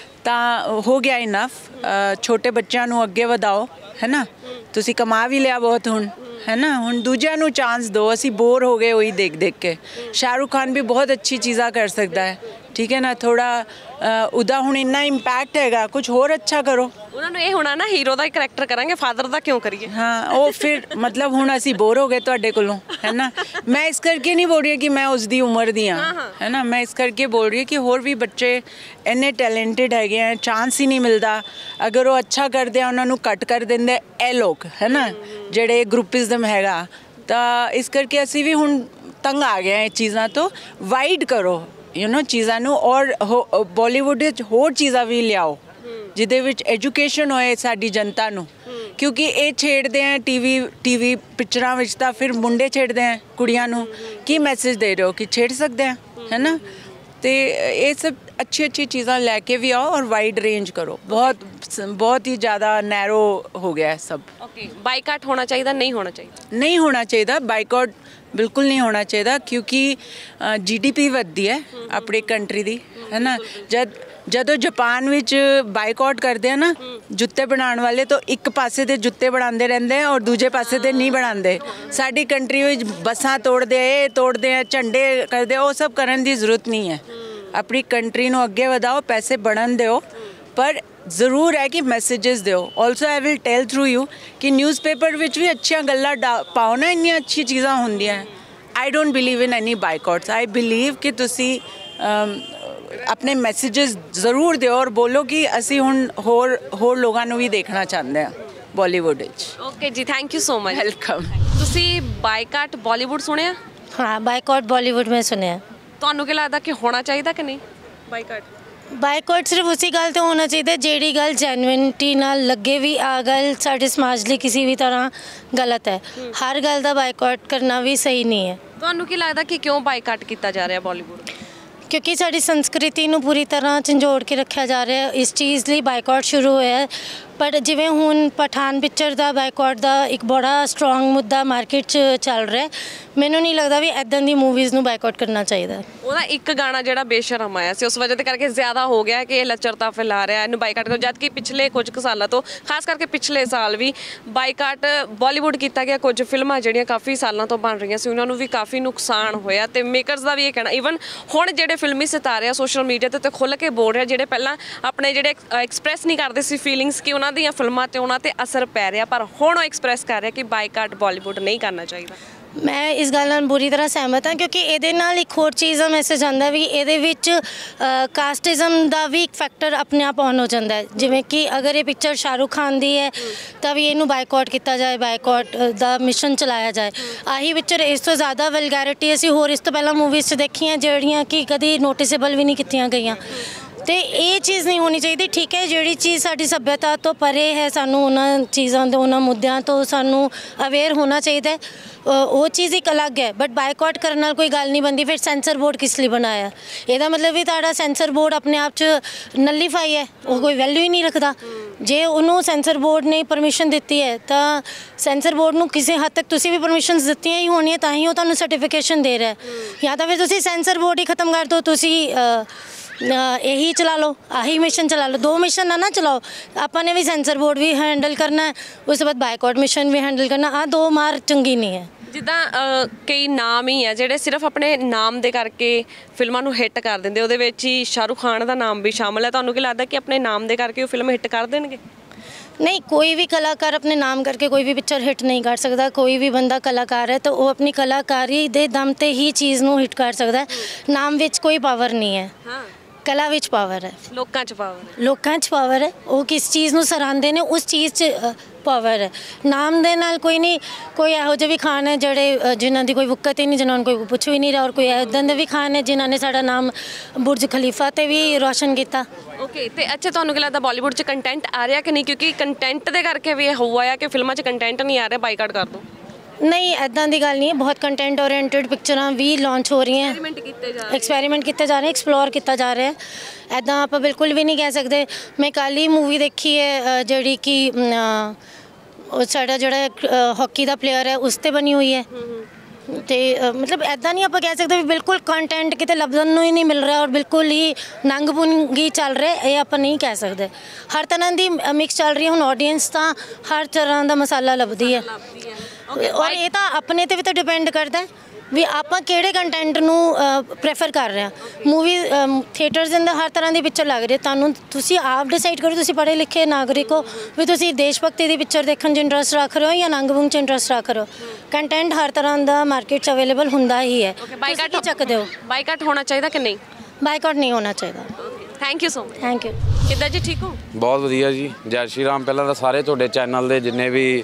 ਤਾਂ ਹੋ ਗਿਆ ਇਨਫ। ਛੋਟੇ ਬੱਚਿਆਂ ਨੂੰ ਅੱਗੇ ਵਧਾਓ, ਹੈ ਨਾ। ਤੁਸੀਂ ਕਮਾ ਵੀ ਲਿਆ ਬਹੁਤ ਹੁਣ, ਹੈ ਨਾ, ਹੁਣ ਦੂਜਿਆਂ ਨੂੰ ਚਾਂਸ ਦਿਓ। ਅਸੀਂ ਬੋਰ ਹੋ ਗਏ ਉਹੀ ਦੇਖ ਦੇਖ ਕੇ। ਸ਼ਾਹਰੁਖ ਖਾਨ ਵੀ ਬਹੁਤ ਅੱਛੀ ਚੀਜ਼ਾਂ ਕਰ ਸਕਦਾ ਹੈ, ਠੀਕ ਹੈ ਨਾ। ਥੋੜਾ ਉਹਦਾ ਹੁਣ ਇੰਨਾ ਇੰਪੈਕਟ ਹੈਗਾ, ਕੁਝ ਹੋਰ ਅੱਛਾ ਕਰੋ। ਉਹਨਾਂ ਨੂੰ ਇਹ ਹੋਣਾ ਨਾ ਹੀਰੋ ਦਾ ਹੀ ਕਰੈਕਟਰ ਕਰਾਂਗੇ, ਫਾਦਰ ਦਾ ਕਿਉਂ ਕਰੀਏ? ਹਾਂ, ਉਹ ਫਿਰ ਮਤਲਬ ਹੁਣ ਅਸੀਂ ਬੋਰ ਹੋ ਗਏ ਤੁਹਾਡੇ ਕੋਲੋਂ, ਹੈ ਨਾ। ਮੈਂ ਇਸ ਕਰਕੇ ਨਹੀਂ ਬੋਲ ਰਹੀ ਕਿ ਮੈਂ ਉਸ ਦੀ ਉਮਰ ਦੀ ਹਾਂ, ਹੈ ਨਾ। ਮੈਂ ਇਸ ਕਰਕੇ ਬੋਲ ਰਹੀ ਕਿ ਹੋਰ ਵੀ ਬੱਚੇ ਇੰਨੇ ਟੈਲੈਂਟਡ ਹੈਗੇ ਆ, ਚਾਂਸ ਹੀ ਨਹੀਂ ਮਿਲਦਾ। ਅਗਰ ਉਹ ਅੱਛਾ ਕਰਦੇ ਆ ਉਹਨਾਂ ਨੂੰ ਕੱਟ ਕਰ ਦਿੰਦੇ ਇਹ ਲੋਕ, ਹੈ ਨਾ, ਜਿਹੜੇ ਗਰੁੱਪਿਜ਼ਮ ਹੈਗਾ। ਤਾਂ ਇਸ ਕਰਕੇ ਅਸੀਂ ਵੀ ਹੁਣ ਤੰਗ ਆ ਗਏ ਇਹ ਚੀਜ਼ਾਂ ਤੋਂ। ਵਾਈਡ ਕਰੋ ਯੂ ਨੋ ਚੀਜ਼ਾਂ ਨੂੰ, ਔਰ ਬਾਲੀਵੁੱਡ ਵਿੱਚ ਹੋਰ ਚੀਜ਼ਾਂ ਵੀ ਲਿਆਓ ਜਿਹਦੇ ਵਿੱਚ ਐਜੂਕੇਸ਼ਨ ਹੋਏ ਸਾਡੀ ਜਨਤਾ ਨੂੰ। ਕਿਉਂਕਿ ਇਹ ਛੇੜਦੇ ਆ ਟੀਵੀ ਟੀਵੀ ਪਿਕਚਰਾਂ ਵਿੱਚ, ਤਾਂ ਫਿਰ ਮੁੰਡੇ ਛੇੜਦੇ ਆ ਕੁੜੀਆਂ ਨੂੰ। ਕੀ ਮੈਸੇਜ ਦੇ ਰਹੇ ਹੋ ਕਿ ਛੇੜ ਸਕਦੇ ਆ, ਹੈ ਨਾ। ਤੇ ਇਹ ਸਭ ਅੱਛੀ ਅੱਛੀ ਚੀਜ਼ਾਂ ਲੈ ਕੇ ਵੀ ਆਓ ਔਰ ਵਾਈਡ ਰੇਂਜ ਕਰੋ। ਬਹੁਤ ਬਹੁਤ ਹੀ ਜ਼ਿਆਦਾ ਨੈਰੋ ਹੋ ਗਿਆ ਹੈ ਸਭ। ਓਕੇ, ਬਾਈਕਾਟ ਹੋਣਾ ਚਾਹੀਦਾ, ਨਹੀਂ ਹੋਣਾ ਚਾਹੀਦਾ? ਨਹੀਂ ਹੋਣਾ ਚਾਹੀਦਾ ਬਾਈਕਾਟ, ਬਿਲਕੁਲ ਨਹੀਂ ਹੋਣਾ ਚਾਹੀਦਾ। ਕਿਉਂਕਿ ਜੀ ਡੀ ਪੀ ਵੱਧਦੀ ਹੈ ਆਪਣੀ ਕੰਟਰੀ ਦੀ, ਹੈ ਨਾ। ਜਦ ਜਦੋਂ ਜਾਪਾਨ ਵਿੱਚ ਬਾਈਕਾਟ ਕਰਦੇ ਆ ਨਾ ਜੁੱਤੇ ਬਣਾਉਣ ਵਾਲੇ, ਤਾਂ ਇੱਕ ਪਾਸੇ ਦੇ ਜੁੱਤੇ ਬਣਾਉਂਦੇ ਰਹਿੰਦੇ ਆ ਔਰ ਦੂਜੇ ਪਾਸੇ ਦੇ ਨਹੀਂ ਬਣਾਉਂਦੇ। ਸਾਡੀ ਕੰਟਰੀ ਵਿੱਚ ਬੱਸਾਂ ਤੋੜਦੇ, ਇਹ ਤੋੜਦੇ ਆ, ਝੰਡੇ ਕਰਦੇ, ਉਹ ਸਭ ਕਰਨ ਦੀ ਜ਼ਰੂਰਤ ਨਹੀਂ ਹੈ। ਆਪਣੀ ਕੰਟਰੀ ਨੂੰ ਅੱਗੇ ਵਧਾਓ, ਪੈਸੇ ਬਣਨ ਦਿਓ, ਪਰ ਜ਼ਰੂਰ ਹੈ ਕਿ ਮੈਸੇजेस ਦਿਓ। Also I will tell through you ਕਿ ਨਿਊਜ਼ਪੇਪਰ ਵਿੱਚ ਵੀ ਅੱਛੀਆਂ ਗੱਲਾਂ ਪਾਓ ਨਾ, ਇੰਨੀਆਂ ਅੱਛੀ ਚੀਜ਼ਾਂ ਹੁੰਦੀਆਂ। I don't believe in any boycotts. I believe ਕਿ ਤੁਸੀਂ ਆਪਣੇ ਮੈਸੇजेस ਜ਼ਰੂਰ ਦਿਓ ਔਰ ਬੋਲੋ ਕਿ ਅਸੀਂ ਹੁਣ ਹੋਰ ਹੋਰ ਲੋਕਾਂ ਨੂੰ ਵੀ ਦੇਖਣਾ ਚਾਹੁੰਦੇ ਹਾਂ ਬਾਲੀਵੁੱਡ ਵਿੱਚ। ਓਕੇ ਜੀ, thank you so much. Welcome. ਤੁਸੀਂ ਬਾਈਕਾਟ ਬਾਲੀਵੁੱਡ ਸੁਣਿਆ? हाँ बाइकआउट बॉलीवुड में सुने हैं। ਤੁਹਾਨੂੰ ਕੀ ਲੱਗਦਾ ਕਿ ਹੋਣਾ ਚਾਹੀਦਾ ਕਿ ਨਹੀਂ ਬਾਈਕਾਟ? ਬਾਈਕਾਟ ਸਿਰਫ ਉਸੇ ਗੱਲ ਤੇ ਹੋਣਾ ਚਾਹੀਦਾ ਜਿਹੜੀ ਗੱਲ ਜੈਨੂਇਨਟੀ ਨਾਲ ਲੱਗੇ ਵੀ ਆ ਗੱਲ ਸਾਡੇ ਸਮਾਜ ਲਈ ਕਿਸੇ ਵੀ ਤਰ੍ਹਾਂ ਗਲਤ ਹੈ। ਹਰ ਗੱਲ ਦਾ ਬਾਈਕਾਟ ਕਰਨਾ ਵੀ ਸਹੀ ਨਹੀਂ ਹੈ। ਤੁਹਾਨੂੰ ਕੀ ਲੱਗਦਾ ਕਿ ਕਿਉਂ ਬਾਈਕਾਟ ਕੀਤਾ ਜਾ ਰਿਹਾ ਬਾਲੀਵੁੱਡ? ਕਿਉਂਕਿ ਸਾਡੀ ਸੰਸਕ੍ਰਿਤੀ ਨੂੰ ਪੂਰੀ ਤਰ੍ਹਾਂ ਝੰਜੋੜ ਕੇ ਰੱਖਿਆ ਜਾ ਰਿਹਾ। ਇਸ ਚੀਜ਼ ਲਈ ਬਾਈਕਾਟ ਸ਼ੁਰੂ ਹੋਇਆ ਹੈ। ਪਰ ਜਿਵੇਂ ਹੁਣ ਪਠਾਨ ਪਿਕਚਰ ਦਾ ਬਾਈਕਾਟ ਦਾ ਇੱਕ ਬੜਾ ਸਟਰੋਂਗ ਮੁੱਦਾ ਮਾਰਕੀਟ 'ਚ ਚੱਲ ਰਿਹਾ, ਮੈਨੂੰ ਨਹੀਂ ਲੱਗਦਾ ਵੀ ਇੱਦਾਂ ਦੀ ਮੂਵੀਜ਼ ਨੂੰ ਬਾਈਕਾਟ ਕਰਨਾ ਚਾਹੀਦਾ। ਉਹਦਾ ਇੱਕ ਗਾਣਾ ਜਿਹੜਾ ਬੇਸ਼ਰਮ ਆਇਆ ਸੀ, ਉਸ ਵਜ੍ਹਾ ਦੇ ਕਰਕੇ ਜ਼ਿਆਦਾ ਹੋ ਗਿਆ ਕਿ ਇਹ ਲੱਚਰਤਾ ਫੈਲਾ ਰਿਹਾ, ਇਹਨੂੰ ਬਾਈਕਾਟ ਕਰੋ। ਜਦ ਕਿ ਪਿਛਲੇ ਕੁਝ ਕੁ ਸਾਲਾਂ ਤੋਂ, ਖਾਸ ਕਰਕੇ ਪਿਛਲੇ ਸਾਲ ਵੀ ਬਾਈਕਾਟ ਬਾਲੀਵੁੱਡ ਕੀਤਾ ਗਿਆ। ਕੁਝ ਫਿਲਮਾਂ ਜਿਹੜੀਆਂ ਕਾਫੀ ਸਾਲਾਂ ਤੋਂ ਬਣ ਰਹੀਆਂ ਸੀ, ਉਹਨਾਂ ਨੂੰ ਵੀ ਕਾਫੀ ਨੁਕਸਾਨ ਹੋਇਆ। ਤੇ ਮੇਕਰਸ ਦਾ ਵੀ ਇਹ ਕਹਿਣਾ, ਈਵਨ ਹੁਣ ਜਿਹੜੇ ਫਿਲਮੀ ਸਿਤਾਰੇ ਆ ਸੋਸ਼ਲ ਮੀਡੀਆ ਤੇ ਖੁੱਲ੍ਹ ਕੇ ਬੋਲ ਰਹੇ, ਜਿਹੜੇ ਪਹਿਲਾਂ ਆਪਣੇ ਜਿਹੜੇ ਐਕਸਪ੍ਰੈਸ ਨਹੀਂ ਕਰਦੇ ਸੀ ਫੀਲਿੰਗਸ ਕਿ ਉਹਨਾਂ ਦੀਆਂ ਫਿਲਮਾਂ ਤੇ ਉਹਨਾਂ ਤੇ ਅਸਰ ਪੈ ਰਿਹਾ, ਪਰ ਹੁਣ ਉਹ ਐਕਸਪ੍ਰੈਸ ਕਰ ਰਿਹਾ ਕਿ ਬਾਈਕਾਟ ਬਾਲੀਵੁੱਡ ਨਹੀਂ ਕਰਨਾ ਚਾਹੀਦਾ। ਮੈਂ ਇਸ ਗੱਲ ਨਾਲ ਬੁਰੀ ਤਰ੍ਹਾਂ ਸਹਿਮਤ ਹਾਂ, ਕਿਉਂਕਿ ਇਹਦੇ ਨਾਲ ਇੱਕ ਹੋਰ ਚੀਜ਼ ਦਾ ਮੈਸੇਜ ਆਉਂਦਾ ਵੀ ਇਹਦੇ ਵਿੱਚ ਕਾਸਟਿਜ਼ਮ ਦਾ ਵੀ ਇੱਕ ਫੈਕਟਰ ਆਪਣੇ ਆਪ ਔਨ ਹੋ ਜਾਂਦਾ ਹੈ। ਜਿਵੇਂ ਕਿ ਅਗਰ ਇਹ ਪਿਕਚਰ ਸ਼ਾਹਰੁਖ ਖਾਨ ਦੀ ਹੈ ਤਾਂ ਵੀ ਇਹਨੂੰ ਬਾਈਕਾਟ ਕੀਤਾ ਜਾਏ, ਬਾਈਕਾਟ ਦਾ ਮਿਸ਼ਨ ਚਲਾਇਆ ਜਾਏ। ਆਹੀ ਪਿਕਚਰ ਇਸ ਤੋਂ ਜ਼ਿਆਦਾ ਵਲਗੈਰਿਟੀ ਅਸੀਂ ਹੋਰ ਇਸ ਤੋਂ ਪਹਿਲਾਂ ਮੂਵੀਜ਼ 'ਚ ਦੇਖੀਆਂ ਜਿਹੜੀਆਂ ਕਿ ਕਦੀ ਨੋਟਿਸੇਬਲ ਵੀ ਨਹੀਂ ਕੀਤੀਆਂ ਗਈਆਂ। ਤੇ ਇਹ ਚੀਜ਼ ਨਹੀਂ ਹੋਣੀ ਚਾਹੀਦੀ। ਠੀਕ ਹੈ, ਜਿਹੜੀ ਚੀਜ਼ ਸਾਡੀ ਸੱਭਿਅਤਾ ਤੋਂ ਪਰੇ ਹੈ, ਸਾਨੂੰ ਉਹਨਾਂ ਚੀਜ਼ਾਂ ਤੋਂ, ਉਹਨਾਂ ਮੁੱਦਿਆਂ ਤੋਂ ਸਾਨੂੰ ਅਵੇਅਰ ਹੋਣਾ ਚਾਹੀਦਾ। ਉਹ ਚੀਜ਼ ਇੱਕ ਅਲੱਗ ਹੈ, ਬਟ ਬਾਈਕਾਟ ਕਰਨ ਨਾਲ ਕੋਈ ਗੱਲ ਨਹੀਂ ਬਣਦੀ। ਫਿਰ ਸੈਂਸਰ ਬੋਰਡ ਕਿਸ ਲਈ ਬਣਾਇਆ? ਇਹਦਾ ਮਤਲਬ ਵੀ ਤੁਹਾਡਾ ਸੈਂਸਰ ਬੋਰਡ ਆਪਣੇ ਆਪ 'ਚ ਨਲੀਫਾਈ ਹੈ, ਉਹ ਕੋਈ ਵੈਲਿਊ ਹੀ ਨਹੀਂ ਰੱਖਦਾ। ਜੇ ਉਹਨੂੰ ਸੈਂਸਰ ਬੋਰਡ ਨੇ ਪਰਮਿਸ਼ਨ ਦਿੱਤੀ ਹੈ ਤਾਂ ਸੈਂਸਰ ਬੋਰਡ ਨੂੰ ਕਿਸੇ ਹੱਦ ਤੱਕ ਤੁਸੀਂ ਵੀ ਪਰਮਿਸ਼ਨਸ ਦਿੱਤੀਆਂ ਹੀ ਹੋਣੀਆਂ, ਤਾਂ ਹੀ ਉਹ ਤੁਹਾਨੂੰ ਸਰਟੀਫਿਕੇਸ਼ਨ ਦੇ ਰਿਹਾ। ਜਾਂ ਤਾਂ ਫਿਰ ਤੁਸੀਂ ਸੈਂਸਰ ਬੋਰਡ ਹੀ ਖਤਮ ਕਰ ਦਿਓ। ਤੁਸੀਂ यही चला लो, आही मिशन चला लो, दो मिशन ना ना चलाओ। अपन ने भी सेंसर बोर्ड भी हैंडल करना है, उसके बाद बाइकआउट मिशन भी हैंडल करना। आ दो मार चंगी नहीं है। ਜਿੱਦਾਂ ਕਈ ਨਾਮ ਹੀ ਆ ਜਿਹੜੇ ਸਿਰਫ ਆਪਣੇ ਨਾਮ ਦੇ ਕਰਕੇ ਫਿਲਮਾਂ ਨੂੰ ਹਿੱਟ ਕਰ ਦਿੰਦੇ, ਉਹਦੇ ਵਿੱਚ ਹੀ ਸ਼ਾਹਰੁਖ ਖਾਨ ਦਾ ਨਾਮ ਵੀ ਸ਼ਾਮਲ ਹੈ। ਤੁਹਾਨੂੰ ਕੀ ਲੱਗਦਾ ਕਿ ਆਪਣੇ ਨਾਮ ਦੇ ਕਰਕੇ ਉਹ ਫਿਲਮ ਹਿੱਟ ਕਰ ਦੇਣਗੇ? नहीं, कोई भी कलाकार अपने नाम करके कोई भी पिक्चर हिट नहीं कर सकता। कोई भी बंदा कलाकार है तो वो अपनी कलाकारी दे दम ते ही चीज़ नूं हिट कर सकता है। नाम विच कोई पावर नहीं है, हाँ कला विच पावर है, ਲੋਕਾਂ 'ਚ ਪਾਵਰ ਹੈ। ਲੋਕਾਂ 'ਚ ਪਾਵਰ ਹੈ। ਉਹ ਕਿਸ ਚੀਜ਼ ਨੂੰ ਸਰਾਂਦੇ ਨੇ, ਉਸ ਚੀਜ਼ 'ਚ ਪਾਵਰ ਹੈ। ਨਾਮ ਦੇ ਨਾਲ ਕੋਈ ਨਹੀਂ, ਕੋਈ ਇਹੋ ਜਿਹੇ ਵੀ ਖਾਨ ਹੈ ਜਿਹੜੇ ਜਿਨ੍ਹਾਂ ਦੀ ਕੋਈ ਵਕਤ ਹੀ ਨਹੀਂ, ਜਿਨ੍ਹਾਂ ਨੂੰ ਕੋਈ ਪੁੱਛ ਵੀ ਨਹੀਂ ਰਿਹਾ, ਔਰ ਕੋਈ ਇੱਦਾਂ ਦੇ ਵੀ ਖਾਨ ਹੈ ਜਿਨ੍ਹਾਂ ਨੇ ਸਾਡਾ ਨਾਮ ਬੁਰਜ ਖਲੀਫਾ 'ਤੇ ਵੀ ਰੋਸ਼ਨ ਕੀਤਾ। ਓਕੇ, ਤੇ ਅੱਛਾ ਤੁਹਾਨੂੰ ਕੀ ਲੱਗਦਾ ਬਾਲੀਵੁੱਡ 'ਚ ਕੰਟੈਂਟ ਆ ਰਿਹਾ ਕਿ ਨਹੀਂ? ਕਿਉਂਕਿ ਕੰਟੈਂਟ ਦੇ ਕਰਕੇ ਵੀ ਇਹ ਹੋਇਆ ਆ ਕਿ ਫਿਲਮਾਂ 'ਚ ਕੰਟੈਂਟ ਨਹੀਂ ਆ ਰਿਹਾ, ਬਾਈਕਾਟ ਕਰ ਦੋ। नहीं, ਇੱਦਾਂ ਦੀ ਗੱਲ ਨਹੀਂ ਹੈ। ਬਹੁਤ ਕੰਟੈਂਟ ਓਰੀਐਂਟਡ ਪਿਕਚਰਾਂ ਵੀ ਲਾਂਚ ਹੋ ਰਹੀਆਂ, ਐਕਸਪੈਰੀਮੈਂਟ ਕੀਤੇ ਜਾ ਰਹੇ ਐਕਸਪੈਰੀਮੈਂਟ ਕੀਤੇ ਜਾ ਰਹੇ, ਐਕਸਪਲੋਰ ਕੀਤਾ ਜਾ ਰਿਹਾ ਹੈ। ਇੱਦਾਂ ਆਪਾਂ ਬਿਲਕੁਲ ਵੀ ਨਹੀਂ ਕਹਿ ਸਕਦੇ। ਮੈਂ ਕੱਲ੍ਹ ਹੀ ਮੂਵੀ ਦੇਖੀ ਹੈ ਜਿਹੜੀ ਕਿ ਉਹ ਸਾਡਾ ਜਿਹੜਾ ਹਾਕੀ ਦਾ ਪਲੇਅਰ ਹੈ ਉਸ 'ਤੇ ਬਣੀ ਹੋਈ ਹੈ। ਤੇ ਮਤਲਬ ਇੱਦਾਂ ਨਹੀਂ ਆਪਾਂ ਕਹਿ ਸਕਦੇ ਵੀ ਬਿਲਕੁਲ ਕੰਟੈਂਟ ਕਿਤੇ ਲੱਭਣ ਨੂੰ ਹੀ ਨਹੀਂ ਮਿਲ ਰਿਹਾ ਔਰ ਬਿਲਕੁਲ ਹੀ ਨੰਗ ਪੁੰਗੀ ਚੱਲ ਰਿਹਾ, ਇਹ ਆਪਾਂ ਨਹੀਂ ਕਹਿ ਸਕਦੇ। ਹਰ ਤਰ੍ਹਾਂ ਦੀ ਮਿਕਸ ਚੱਲ ਰਹੀ ਹੈ। ਹੁਣ ਆਡੀਅੰਸ ਤਾਂ ਹਰ ਤਰ੍ਹਾਂ ਦਾ ਮਸਾਲਾ ਲੱਭਦੀ ਹੈ, ਔਰ ਇਹ ਤਾਂ ਆਪਣੇ 'ਤੇ ਵੀ ਤਾਂ ਡਿਪੈਂਡ ਕਰਦਾ ਹੈ ਵੀ ਆਪਾਂ ਕਿਹੜੇ ਕੰਟੈਂਟ ਨੂੰ ਪ੍ਰੈਫਰ ਕਰ ਰਹੇ ਹਾਂ। ਮੂਵੀ ਥੀਏਟਰਸ ਦੇ ਅੰਦਰ ਹਰ ਤਰ੍ਹਾਂ ਦੀ ਪਿਕਚਰ ਲੱਗ ਰਹੀ ਹੈ, ਤੁਹਾਨੂੰ ਤੁਸੀਂ ਆਪ ਡਿਸਾਈਡ ਕਰੋ। ਤੁਸੀਂ ਪੜ੍ਹੇ ਲਿਖੇ ਨਾਗਰਿਕ ਹੋ ਵੀ ਤੁਸੀਂ ਦੇਸ਼ ਭਗਤੀ ਦੀ ਪਿਕਚਰ ਦੇਖਣ 'ਚ ਇੰਟਰਸਟ ਰੱਖ ਰਹੇ ਹੋ ਜਾਂ ਨੰਗ ਪੁੰਗ 'ਚ ਇੰਟਰਸਟ ਰੱਖ ਰਹੇ ਹੋ। ਕੰਟੈਂਟ ਹਰ ਤਰ੍ਹਾਂ ਦਾ ਮਾਰਕੀਟ 'ਚ ਅਵੇਲੇਬਲ ਹੁੰਦਾ ਹੀ ਹੈ। ਬਾਈਕਾਟ ਚੱਕਦੇ ਹੋ, ਬਾਈਕਾਟ ਹੋਣਾ ਚਾਹੀਦਾ ਕਿ ਨਹੀਂ? ਬਾਈਕਾਟ ਨਹੀਂ ਹੋਣਾ ਚਾਹੀਦਾ। Thank you so much. Thank you. ਕਿੱਦਾਂ ਜੀ, ਠੀਕ ਹੋ? ਬਹੁਤ ਵਧੀਆ ਜੀ, ਜੈ ਸ਼੍ਰੀ ਰਾਮ। ਪਹਿਲਾਂ ਤਾਂ ਸਾਰੇ ਤੁਹਾਡੇ ਚੈਨਲ ਦੇ ਜਿੰਨੇ ਵੀ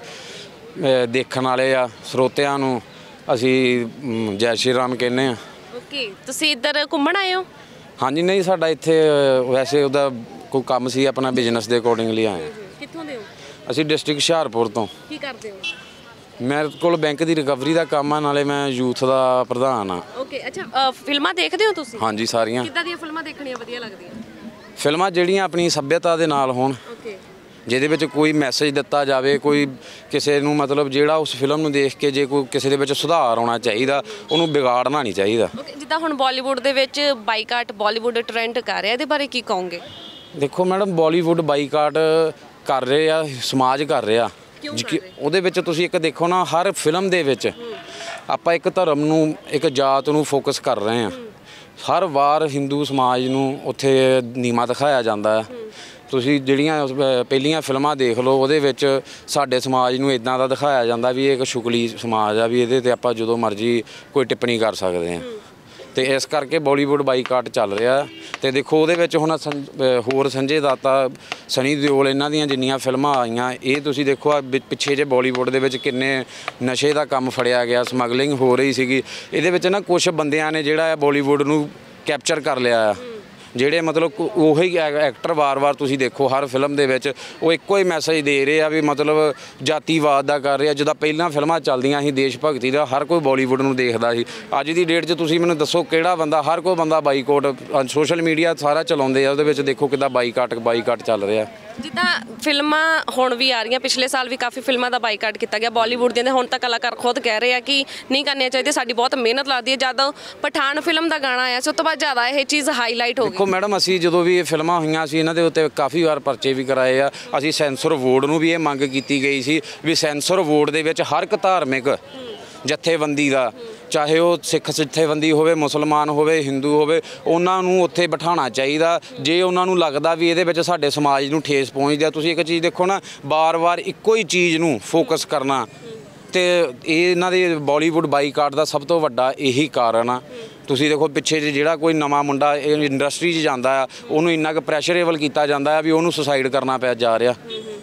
ਦੇਖਣ ਵਾਲੇ ਆ ਸਰੋਤਿਆਂ ਨੂੰ ਅਸੀਂ ਜੈ ਸ਼੍ਰੀ ਰਾਮ ਕਹਿੰਦੇ ਆ। ਓਕੇ, ਤੁਸੀਂ ਇੱਧਰ ਘੁੰਮਣ ਆਏ ਹੋ? ਹਾਂਜੀ, ਨਹੀਂ ਸਾਡਾ ਇੱਥੇ ਵੈਸੇ ਉਹਦਾ ਕੋਈ ਕੰਮ ਸੀ, ਆਪਣਾ ਬਿਜ਼ਨਸ ਦੇ ਅਕੋਰਡਿੰਗਲੀ ਆਏ ਆ। ਕਿੱਥੋਂ ਦੇ ਹੋ? ਅਸੀਂ ਡਿਸਟ੍ਰਿਕਟ ਹੁਸ਼ਿਆਰਪੁਰ ਤੋਂ। ਕੀ ਕਰਦੇ ਹੋ? ਮੇਰੇ ਕੋਲ ਬੈਂਕ ਦੀ ਰਿਕਵਰੀ ਦਾ ਕੰਮ ਆ, ਨਾਲੇ ਮੈਂ ਯੂਥ ਦਾ ਪ੍ਰਧਾਨ ਆ। ਓਕੇ, ਅੱਛਾ ਫਿਲਮਾਂ ਦੇਖਦੇ ਹੋ ਤੁਸੀਂ? ਹਾਂਜੀ, ਸਾਰੀਆਂ। ਕਿੱਦਾਂ ਦੀਆਂ ਫਿਲਮਾਂ ਦੇਖਣੀਆਂ ਵਧੀਆ ਲੱਗਦੀਆਂ? ਫਿਲਮਾਂ ਜਿਹੜੀਆਂ ਆਪਣੀ ਸੱਭਿਅਤਾ ਦੇ ਨਾਲ ਹੋਣ, ਓਕੇ, ਜਿਹਦੇ ਵਿੱਚ ਕੋਈ ਮੈਸੇਜ ਦਿੱਤਾ ਜਾਵੇ, ਕੋਈ ਕਿਸੇ ਨੂੰ ਮਤਲਬ ਜਿਹੜਾ ਉਸ ਫਿਲਮ ਨੂੰ ਦੇਖ ਕੇ ਜੇ ਕੋਈ ਕਿਸੇ ਦੇ ਵਿੱਚ ਸੁਧਾਰ ਆਉਣਾ ਚਾਹੀਦਾ, ਉਹਨੂੰ ਵਿਗਾੜਨਾ ਨਹੀਂ ਚਾਹੀਦਾ। ਓਕੇ, ਜਿੱਦਾਂ ਹੁਣ ਬਾਲੀਵੁੱਡ ਦੇ ਵਿੱਚ ਬਾਈਕਾਟ ਬਾਲੀਵੁੱਡ ਟ੍ਰੈਂਡ ਕਰ ਰਿਹਾ, ਇਹਦੇ ਬਾਰੇ ਕੀ ਕਹੋਗੇ? ਦੇਖੋ ਮੈਡਮ, ਬਾਲੀਵੁੱਡ ਬਾਈਕਾਟ ਕਰ ਰਹੇ ਆ, ਸਮਾਜ ਕਰ ਰਿਹਾ। ਉਹਦੇ ਵਿੱਚ ਤੁਸੀਂ ਇੱਕ ਦੇਖੋ ਨਾ, ਹਰ ਫਿਲਮ ਦੇ ਵਿੱਚ ਆਪਾਂ ਇੱਕ ਧਰਮ ਨੂੰ, ਇੱਕ ਜਾਤ ਨੂੰ ਫੋਕਸ ਕਰ ਰਹੇ ਹਾਂ। ਹਰ ਵਾਰ ਹਿੰਦੂ ਸਮਾਜ ਨੂੰ ਉੱਥੇ ਨੀਵਾਂ ਦਿਖਾਇਆ ਜਾਂਦਾ ਹੈ। ਤੁਸੀਂ ਜਿਹੜੀਆਂ ਪਹਿਲੀਆਂ ਫਿਲਮਾਂ ਦੇਖ ਲਓ, ਉਹਦੇ ਵਿੱਚ ਸਾਡੇ ਸਮਾਜ ਨੂੰ ਇਦਾਂ ਦਾ ਦਿਖਾਇਆ ਜਾਂਦਾ ਵੀ ਇਹ ਇੱਕ ਸ਼ੁਕਲੀ ਸਮਾਜ ਆ, ਵੀ ਇਹਦੇ 'ਤੇ ਆਪਾਂ ਜਦੋਂ ਮਰਜ਼ੀ ਕੋਈ ਟਿੱਪਣੀ ਕਰ ਸਕਦੇ ਹਾਂ। ਤੇ ਇਸ ਕਰਕੇ ਬਾਲੀਵੁੱਡ ਬਾਈਕਾਟ ਚੱਲ ਰਿਹਾ। ਤੇ ਦੇਖੋ ਉਹਦੇ ਵਿੱਚ ਹੁਣ ਹੋਰ ਸੰਜੇ ਦਾਤਾ, ਸਨੀ ਦਿਓਲ, ਇਹਨਾਂ ਦੀਆਂ ਜਿੰਨੀਆਂ ਫਿਲਮਾਂ ਆਈਆਂ, ਇਹ ਤੁਸੀਂ ਦੇਖੋ ਪਿੱਛੇ ਜੇ ਬਾਲੀਵੁੱਡ ਦੇ ਵਿੱਚ ਕਿੰਨੇ ਨਸ਼ੇ ਦਾ ਕੰਮ ਫੜਿਆ ਗਿਆ, ਸਮਗਲਿੰਗ ਹੋ ਰਹੀ ਸੀਗੀ। ਇਹਦੇ ਵਿੱਚ ਨਾ ਕੁਝ ਬੰਦਿਆਂ ਨੇ ਜਿਹੜਾ ਬਾਲੀਵੁੱਡ ਨੂੰ ਕੈਪਚਰ ਕਰ ਲਿਆ ਆ, ਜਿਹੜੇ ਮਤਲਬ ਉਹੀ ਐਕਟਰ ਵਾਰ-ਵਾਰ ਤੁਸੀਂ ਦੇਖੋ ਹਰ ਫਿਲਮ ਦੇ ਵਿੱਚ ਉਹ ਇੱਕੋ ਹੀ ਮੈਸੇਜ ਦੇ ਰਹੇ ਆ ਵੀ ਮਤਲਬ ਜਾਤੀਵਾਦ ਦਾ ਕਰ ਰਿਹਾ। ਜਿੱਦਾਂ ਪਹਿਲਾਂ ਫਿਲਮਾਂ ਚੱਲਦੀਆਂ ਸੀ ਦੇਸ਼ ਭਗਤੀ ਦਾ, ਹਰ ਕੋਈ ਬਾਲੀਵੁੱਡ ਨੂੰ ਦੇਖਦਾ ਸੀ। ਅੱਜ ਦੀ ਡੇਟ 'ਚ ਤੁਸੀਂ ਮੈਨੂੰ ਦੱਸੋ ਕਿਹੜਾ ਬੰਦਾ, ਹਰ ਕੋਈ ਬੰਦਾ ਬਾਈਕਾਟ, ਸੋਸ਼ਲ ਮੀਡੀਆ ਸਾਰਾ ਚਲਾਉਂਦੇ ਆ, ਉਹਦੇ ਵਿੱਚ ਦੇਖੋ ਕਿੱਦਾਂ ਬਾਈਕਾਟ ਬਾਈਕਾਟ ਚੱਲ ਰਿਹਾ। ਜਿੱਦਾਂ ਫਿਲਮਾਂ ਹੁਣ ਵੀ ਆ ਰਹੀਆਂ, ਪਿਛਲੇ ਸਾਲ ਵੀ ਕਾਫੀ ਫਿਲਮਾਂ ਦਾ ਬਾਈਕਾਟ ਕੀਤਾ ਗਿਆ ਬਾਲੀਵੁੱਡ ਦੀਆਂ, ਹੁਣ ਤਾਂ ਕਲਾਕਾਰ ਖੁਦ ਕਹਿ ਰਹੇ ਆ ਕਿ ਨਹੀਂ ਕਰਨੀਆਂ ਚਾਹੀਦੀਆਂ, ਸਾਡੀ ਬਹੁਤ ਮਿਹਨਤ ਲੱਗਦੀ ਹੈ। ਜਦੋਂ ਪਠਾਨ ਫਿਲਮ ਦਾ ਗਾਣਾ ਆਇਆ ਸੀ ਉਸ ਤੋਂ ਬਾਅਦ ਜ਼ਿਆਦਾ ਇਹ ਚੀਜ਼ ਹਾਈਲਾਈਟ ਹੋ ਗਈ। ਦੇਖੋ ਮੈਡਮ, ਅਸੀਂ ਜਦੋਂ ਵੀ ਇਹ ਫਿਲਮਾਂ ਹੋਈਆਂ ਸੀ ਇਹਨਾਂ ਦੇ ਉੱਤੇ ਕਾਫੀ ਵਾਰ ਪਰਚੇ ਵੀ ਕਰਾਏ ਆ। ਅਸੀਂ ਸੈਂਸਰ ਬੋਰਡ ਨੂੰ ਵੀ ਇਹ ਮੰਗ ਕੀਤੀ ਗਈ ਸੀ ਵੀ ਸੈਂਸਰ ਬੋਰਡ ਦੇ ਵਿੱਚ ਹਰ ਇੱਕ ਧਾਰਮਿਕ ਜਥੇਬੰਦੀ ਦਾ, ਚਾਹੇ ਉਹ ਸਿੱਖ ਜਥੇਬੰਦੀ ਹੋਵੇ, ਮੁਸਲਮਾਨ ਹੋਵੇ, ਹਿੰਦੂ ਹੋਵੇ, ਉਹਨਾਂ ਨੂੰ ਉੱਥੇ ਬਿਠਾਉਣਾ ਚਾਹੀਦਾ ਜੇ ਉਹਨਾਂ ਨੂੰ ਲੱਗਦਾ ਵੀ ਇਹਦੇ ਵਿੱਚ ਸਾਡੇ ਸਮਾਜ ਨੂੰ ਠੇਸ ਪਹੁੰਚਦੀ ਆ। ਤੁਸੀਂ ਇੱਕ ਚੀਜ਼ ਦੇਖੋ ਨਾ, ਬਾਰ-ਬਾਰ ਇੱਕੋ ਹੀ ਚੀਜ਼ ਨੂੰ ਫੋਕਸ ਕਰਨਾ, ਤੇ ਇਹ ਇਹਨਾਂ ਦੇ ਬਾਲੀਵੁੱਡ ਬਾਈਕਾਟ ਦਾ ਸਭ ਤੋਂ ਵੱਡਾ ਇਹੀ ਕਾਰਨ ਆ। ਤੁਸੀਂ ਦੇਖੋ ਪਿੱਛੇ ਜਿਹੜਾ ਕੋਈ ਨਵਾਂ ਮੁੰਡਾ ਇੰਡਸਟਰੀ 'ਚ ਜਾਂਦਾ ਆ, ਉਹਨੂੰ ਇੰਨਾ ਕੁ ਪ੍ਰੈਸ਼ਰੇਬਲ ਕੀਤਾ ਜਾਂਦਾ ਆ ਵੀ ਉਹਨੂੰ ਸੁਸਾਈਡ ਕਰਨਾ ਪਿਆ ਜਾ ਰਿਹਾ।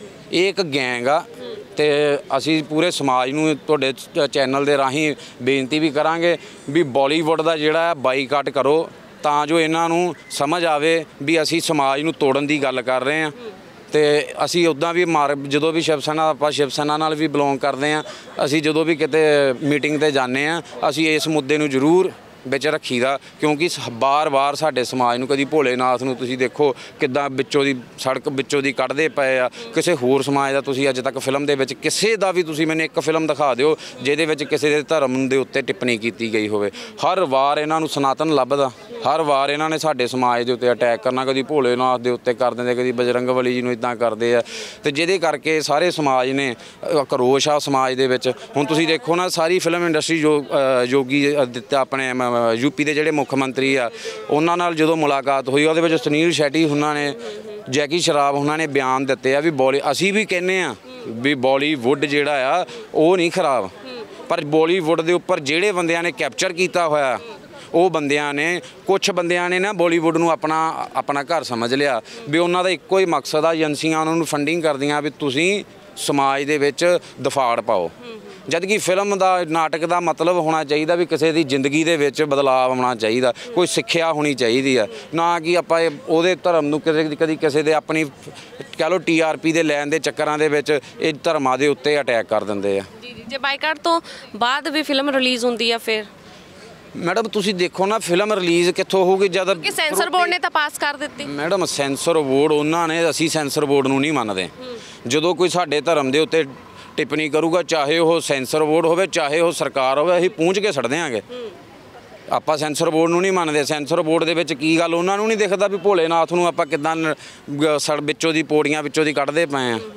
ਇਹ ਇੱਕ ਗੈਂਗ ਆ। ਤੇ ਅਸੀਂ ਪੂਰੇ ਸਮਾਜ ਨੂੰ ਤੁਹਾਡੇ ਚੈਨਲ ਦੇ ਰਾਹੀਂ ਬੇਨਤੀ ਵੀ ਕਰਾਂਗੇ ਵੀ ਬਾਲੀਵੁੱਡ ਦਾ ਜਿਹੜਾ ਬਾਈਕਾਟ ਕਰੋ, ਤਾਂ ਜੋ ਇਹਨਾਂ ਨੂੰ ਸਮਝ ਆਵੇ ਵੀ ਅਸੀਂ ਸਮਾਜ ਨੂੰ ਤੋੜਨ ਦੀ ਗੱਲ ਕਰ ਰਹੇ ਹਾਂ। ਤੇ ਅਸੀਂ ਉੱਦਾਂ ਵੀ ਮਾਰ ਜਦੋਂ ਵੀ ਸ਼ਿਵ ਸੈਨਾ, ਆਪਾਂ ਸ਼ਿਵ ਸੈਨਾ ਨਾਲ ਵੀ ਬਿਲੋਂਗ ਕਰਦੇ ਹਾਂ, ਅਸੀਂ ਜਦੋਂ ਵੀ ਕਿਤੇ ਮੀਟਿੰਗ 'ਤੇ ਜਾਂਦੇ ਹਾਂ, ਅਸੀਂ ਇਸ ਮੁੱਦੇ ਨੂੰ ਜ਼ਰੂਰ ਵਿੱਚ ਰੱਖੀਦਾ, ਕਿਉਂਕਿ ਬਾਰ-ਬਾਰ ਸਾਡੇ ਸਮਾਜ ਨੂੰ, ਕਦੀ ਭੋਲੇਨਾਥ ਨੂੰ ਤੁਸੀਂ ਦੇਖੋ ਕਿੱਦਾਂ ਵਿੱਚੋਂ ਦੀ ਸੜਕ ਵਿੱਚੋਂ ਦੀ ਕੱਢਦੇ ਪਏ ਆ, ਕਿਸੇ ਹੋਰ ਸਮਾਜ ਦਾ ਤੁਸੀਂ ਅੱਜ ਤੱਕ ਫਿਲਮ ਦੇ ਵਿੱਚ ਕਿਸੇ ਦਾ ਵੀ ਤੁਸੀਂ ਮੈਨੂੰ ਇੱਕ ਫਿਲਮ ਦਿਖਾ ਦਿਓ ਜਿਹਦੇ ਵਿੱਚ ਕਿਸੇ ਦੇ ਧਰਮ ਦੇ ਉੱਤੇ ਟਿੱਪਣੀ ਕੀਤੀ ਗਈ ਹੋਵੇ। ਹਰ ਵਾਰ ਇਹਨਾਂ ਨੂੰ ਸਨਾਤਨ ਲੱਭਦਾ, ਹਰ ਵਾਰ ਇਹਨਾਂ ਨੇ ਸਾਡੇ ਸਮਾਜ ਦੇ ਉੱਤੇ ਅਟੈਕ ਕਰਨਾ, ਕਦੀ ਭੋਲੇਨਾਥ ਦੇ ਉੱਤੇ ਕਰ ਦਿੰਦੇ, ਕਦੀ ਬਜਰੰਗ ਬਲੀ ਜੀ ਨੂੰ ਇੱਦਾਂ ਕਰਦੇ ਆ, ਤੇ ਜਿਹਦੇ ਕਰਕੇ ਸਾਰੇ ਸਮਾਜ ਨੇ ਆਕਰੋਸ਼ ਆ ਸਮਾਜ ਦੇ ਵਿੱਚ। ਹੁਣ ਤੁਸੀਂ ਦੇਖੋ ਨਾ ਸਾਰੀ ਫਿਲਮ ਇੰਡਸਟਰੀ ਜੋ ਯੋਗੀ ਆਦਿੱਤਿਆ ਆਪਣੇ ਯੂਪੀ ਦੇ ਜਿਹੜੇ ਮੁੱਖ ਮੰਤਰੀ ਆ ਉਹਨਾਂ ਨਾਲ ਜਦੋਂ ਮੁਲਾਕਾਤ ਹੋਈ ਉਹਦੇ ਵਿੱਚ ਸੁਨੀਲ ਸ਼ੈਟੀ ਉਹਨਾਂ ਨੇ, ਜੈਕੀ ਸ਼ਰਾਫ ਉਹਨਾਂ ਨੇ ਬਿਆਨ ਦਿੱਤੇ ਆ ਵੀ ਬੋਲੀ ਅਸੀਂ ਵੀ ਕਹਿੰਦੇ ਆ ਵੀ ਬਾਲੀਵੁੱਡ ਜਿਹੜਾ ਆ ਉਹ ਨਹੀਂ ਖਰਾਬ, ਪਰ ਬਾਲੀਵੁੱਡ ਦੇ ਉੱਪਰ ਜਿਹੜੇ ਬੰਦਿਆਂ ਨੇ ਕੈਪਚਰ ਕੀਤਾ ਹੋਇਆ ਉਹ ਬੰਦਿਆਂ ਨੇ, ਕੁਛ ਬੰਦਿਆਂ ਨੇ ਨਾ ਬਾਲੀਵੁੱਡ ਨੂੰ ਆਪਣਾ ਆਪਣਾ ਘਰ ਸਮਝ ਲਿਆ ਵੀ ਉਹਨਾਂ ਦਾ ਇੱਕੋ ਹੀ ਮਕਸਦ ਆ, ਏਜੰਸੀਆਂ ਉਹਨਾਂ ਨੂੰ ਫੰਡਿੰਗ ਕਰਦੀਆਂ ਵੀ ਤੁਸੀਂ ਸਮਾਜ ਦੇ ਵਿੱਚ ਦਫਾੜ ਪਾਓ। ਜਦ ਕਿ ਫਿਲਮ ਦਾ, ਨਾਟਕ ਦਾ ਮਤਲਬ ਹੋਣਾ ਚਾਹੀਦਾ ਵੀ ਕਿਸੇ ਦੀ ਜ਼ਿੰਦਗੀ ਦੇ ਵਿੱਚ ਬਦਲਾਅ ਆਉਣਾ ਚਾਹੀਦਾ, ਕੋਈ ਸਿੱਖਿਆ ਹੋਣੀ ਚਾਹੀਦੀ ਆ, ਨਾ ਕਿ ਆਪਾਂ ਉਹਦੇ ਧਰਮ ਨੂੰ ਕਦੇ ਕਦੀ ਕਿਸੇ ਦੇ ਆਪਣੀ ਕਹਿ ਲਓ ਟੀ ਆਰ ਪੀ ਦੇ ਲੈਣ ਦੇ ਚੱਕਰਾਂ ਦੇ ਵਿੱਚ ਇਹ ਧਰਮਾਂ ਦੇ ਉੱਤੇ ਅਟੈਕ ਕਰ ਦਿੰਦੇ ਆ। ਜੀ ਜੀ ਜੇ ਬਾਈਕਾਟ ਤੋਂ ਬਾਅਦ ਵੀ ਫਿਲਮ ਰਿਲੀਜ਼ ਹੁੰਦੀ ਆ ਫਿਰ ਮੈਡਮ ਤੁਸੀਂ ਦੇਖੋ ਨਾ ਫਿਲਮ ਰਿਲੀਜ਼ ਕਿੱਥੋਂ ਹੋਊਗੀ ਜਦ ਕਿ ਸੈਂਸਰ ਬੋਰਡ ਨੇ ਤਾਂ ਪਾਸ ਕਰ ਦਿੱਤੀ। ਮੈਡਮ ਸੈਂਸਰ ਬੋਰਡ ਉਹਨਾਂ ਨੇ, ਅਸੀਂ ਸੈਂਸਰ ਬੋਰਡ ਨੂੰ ਨਹੀਂ ਮੰਨਦੇ। ਜਦੋਂ ਕੋਈ ਸਾਡੇ ਧਰਮ ਦੇ ਉੱਤੇ ਟਿੱਪਣੀ ਕਰੂਗਾ, ਚਾਹੇ ਉਹ ਸੈਂਸਰ ਬੋਰਡ ਹੋਵੇ ਚਾਹੇ ਉਹ ਸਰਕਾਰ ਹੋਵੇ, ਅਸੀਂ ਪੂੰਝ ਕੇ ਛੱਡ ਦਿਆਂਗੇ। ਆਪਾਂ ਸੈਂਸਰ ਬੋਰਡ ਨੂੰ ਨਹੀਂ ਮੰਨਦੇ। ਸੈਂਸਰ ਬੋਰਡ ਦੇ ਵਿੱਚ ਕੀ ਗੱਲ ਉਹਨਾਂ ਨੂੰ ਨਹੀਂ ਦਿਖਦਾ ਵੀ ਭੋਲੇਨਾਥ ਨੂੰ ਆਪਾਂ ਕਿੱਦਾਂ ਸੜ ਵਿੱਚੋਂ ਦੀ ਪੌੜੀਆਂ ਵਿੱਚੋਂ ਦੀ ਕੱਢਦੇ ਪਏ ਆ।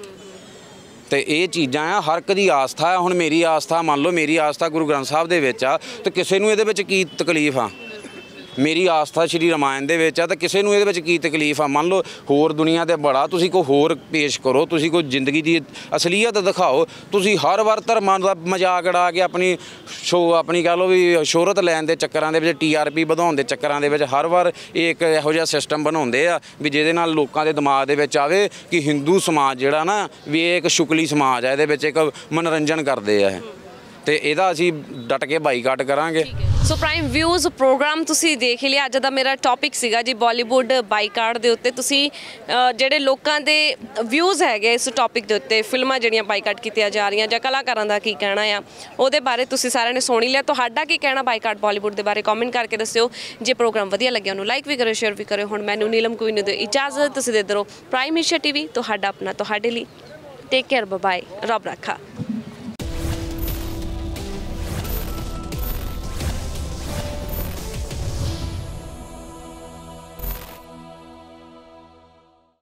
ਤੇ ਇਹ ਚੀਜ਼ਾਂ ਆ, ਹਰ ਇੱਕ ਦੀ ਆਸਥਾ ਆ। ਹੁਣ ਮੇਰੀ ਆਸਥਾ ਮੰਨ ਲਓ, ਮੇਰੀ ਆਸਥਾ ਗੁਰੂ ਗ੍ਰੰਥ ਸਾਹਿਬ ਦੇ ਵਿੱਚ ਆ, ਤੇ ਕਿਸੇ ਨੂੰ ਇਹਦੇ ਵਿੱਚ ਕੀ ਤਕਲੀਫ ਆ? ਮੇਰੀ ਆਸਥਾ ਸ਼੍ਰੀ ਰਾਮਾਇਣ ਦੇ ਵਿੱਚ ਆ, ਤਾਂ ਕਿਸੇ ਨੂੰ ਇਹਦੇ ਵਿੱਚ ਕੀ ਤਕਲੀਫ ਆ? ਮੰਨ ਲਓ ਹੋਰ ਦੁਨੀਆ ਤੇ ਬੜਾ ਤੁਸੀਂ ਕੋਈ ਹੋਰ ਪੇਸ਼ ਕਰੋ, ਤੁਸੀਂ ਕੋਈ ਜ਼ਿੰਦਗੀ ਦੀ ਅਸਲੀਅਤ ਦਿਖਾਓ। ਤੁਸੀਂ ਹਰ ਵਾਰ ਧਰਮਾਂ ਦਾ ਮਜ਼ਾਕ ਉਡਾ ਕੇ ਆਪਣੀ ਸ਼ੋ ਆਪਣੀ ਕਹਿ ਲਓ ਵੀ ਸ਼ੋਹਰਤ ਲੈਣ ਦੇ ਚੱਕਰਾਂ ਦੇ ਵਿੱਚ, ਟੀ ਆਰ ਪੀ ਵਧਾਉਣ ਦੇ ਚੱਕਰਾਂ ਦੇ ਵਿੱਚ ਹਰ ਵਾਰ ਇਹ ਇੱਕ ਇਹੋ ਜਿਹਾ ਸਿਸਟਮ ਬਣਾਉਂਦੇ ਆ ਵੀ ਜਿਹਦੇ ਨਾਲ ਲੋਕਾਂ ਦੇ ਦਿਮਾਗ ਦੇ ਵਿੱਚ ਆਵੇ ਕਿ ਹਿੰਦੂ ਸਮਾਜ ਜਿਹੜਾ ਨਾ ਵੀ ਇਹ ਇੱਕ ਸ਼ੁਕਲੀ ਸਮਾਜ ਆ, ਇਹਦੇ ਵਿੱਚ ਇੱਕ ਮਨੋਰੰਜਨ ਕਰਦੇ ਆ ਇਹ, ਤੇ ਇਹਦਾ ਅਸੀਂ ਡਟ ਕੇ ਬਾਈਕਾਟ ਕਰਾਂਗੇ। ਸੋ ਪ੍ਰਾਈਮ ਵਿਊਜ਼ ਪ੍ਰੋਗਰਾਮ ਤੁਸੀਂ ਦੇਖ ਲਿਆ। ਅੱਜ ਦਾ ਮੇਰਾ ਟੌਪਿਕ ਸੀਗਾ ਜੀ ਬਾਲੀਵੁੱਡ ਬਾਈਕਾਟ ਦੇ ਉੱਤੇ। ਤੁਸੀਂ ਜਿਹੜੇ ਲੋਕਾਂ ਦੇ ਵਿਊਜ਼ ਹੈਗੇ ਇਸ ਟੌਪਿਕ ਦੇ ਉੱਤੇ, ਫਿਲਮਾਂ ਜਿਹੜੀਆਂ ਬਾਈਕਾਟ ਕੀਤੀਆਂ ਜਾ ਰਹੀਆਂ ਜਾਂ ਕਲਾਕਾਰਾਂ ਦਾ ਕੀ ਕਹਿਣਾ ਆ ਉਹਦੇ ਬਾਰੇ ਤੁਸੀਂ ਸਾਰਿਆਂ ਨੇ ਸੁਣ ਹੀ ਲਿਆ। ਤੁਹਾਡਾ ਕੀ ਕਹਿਣਾ ਬਾਈਕਾਟ ਬਾਲੀਵੁੱਡ ਦੇ ਬਾਰੇ ਕਮੈਂਟ ਕਰਕੇ ਦੱਸਿਓ। ਜੇ ਪ੍ਰੋਗਰਾਮ ਵਧੀਆ ਲੱਗਿਆ ਉਹਨੂੰ ਲਾਈਕ ਵੀ ਕਰਿਓ, ਸ਼ੇਅਰ ਵੀ ਕਰਿਓ। ਹੁਣ ਮੈਨੂੰ ਨੀਲਮ ਕੁਈਨ ਨੂੰ ਦਿਓ ਇਜਾਜ਼ਤ। ਤੁਸੀਂ ਦੇ ਦਿਓ ਪ੍ਰਾਈਮ ਏਸ਼ੀਆ ਟੀਵੀ ਤੁਹਾਡਾ ਆਪਣਾ ਤੁਹਾਡੇ ਲਈ। ਟੇਕ ਕੇਅਰ, ਬਾਏ, ਰੱਬ ਰੱਖਾ।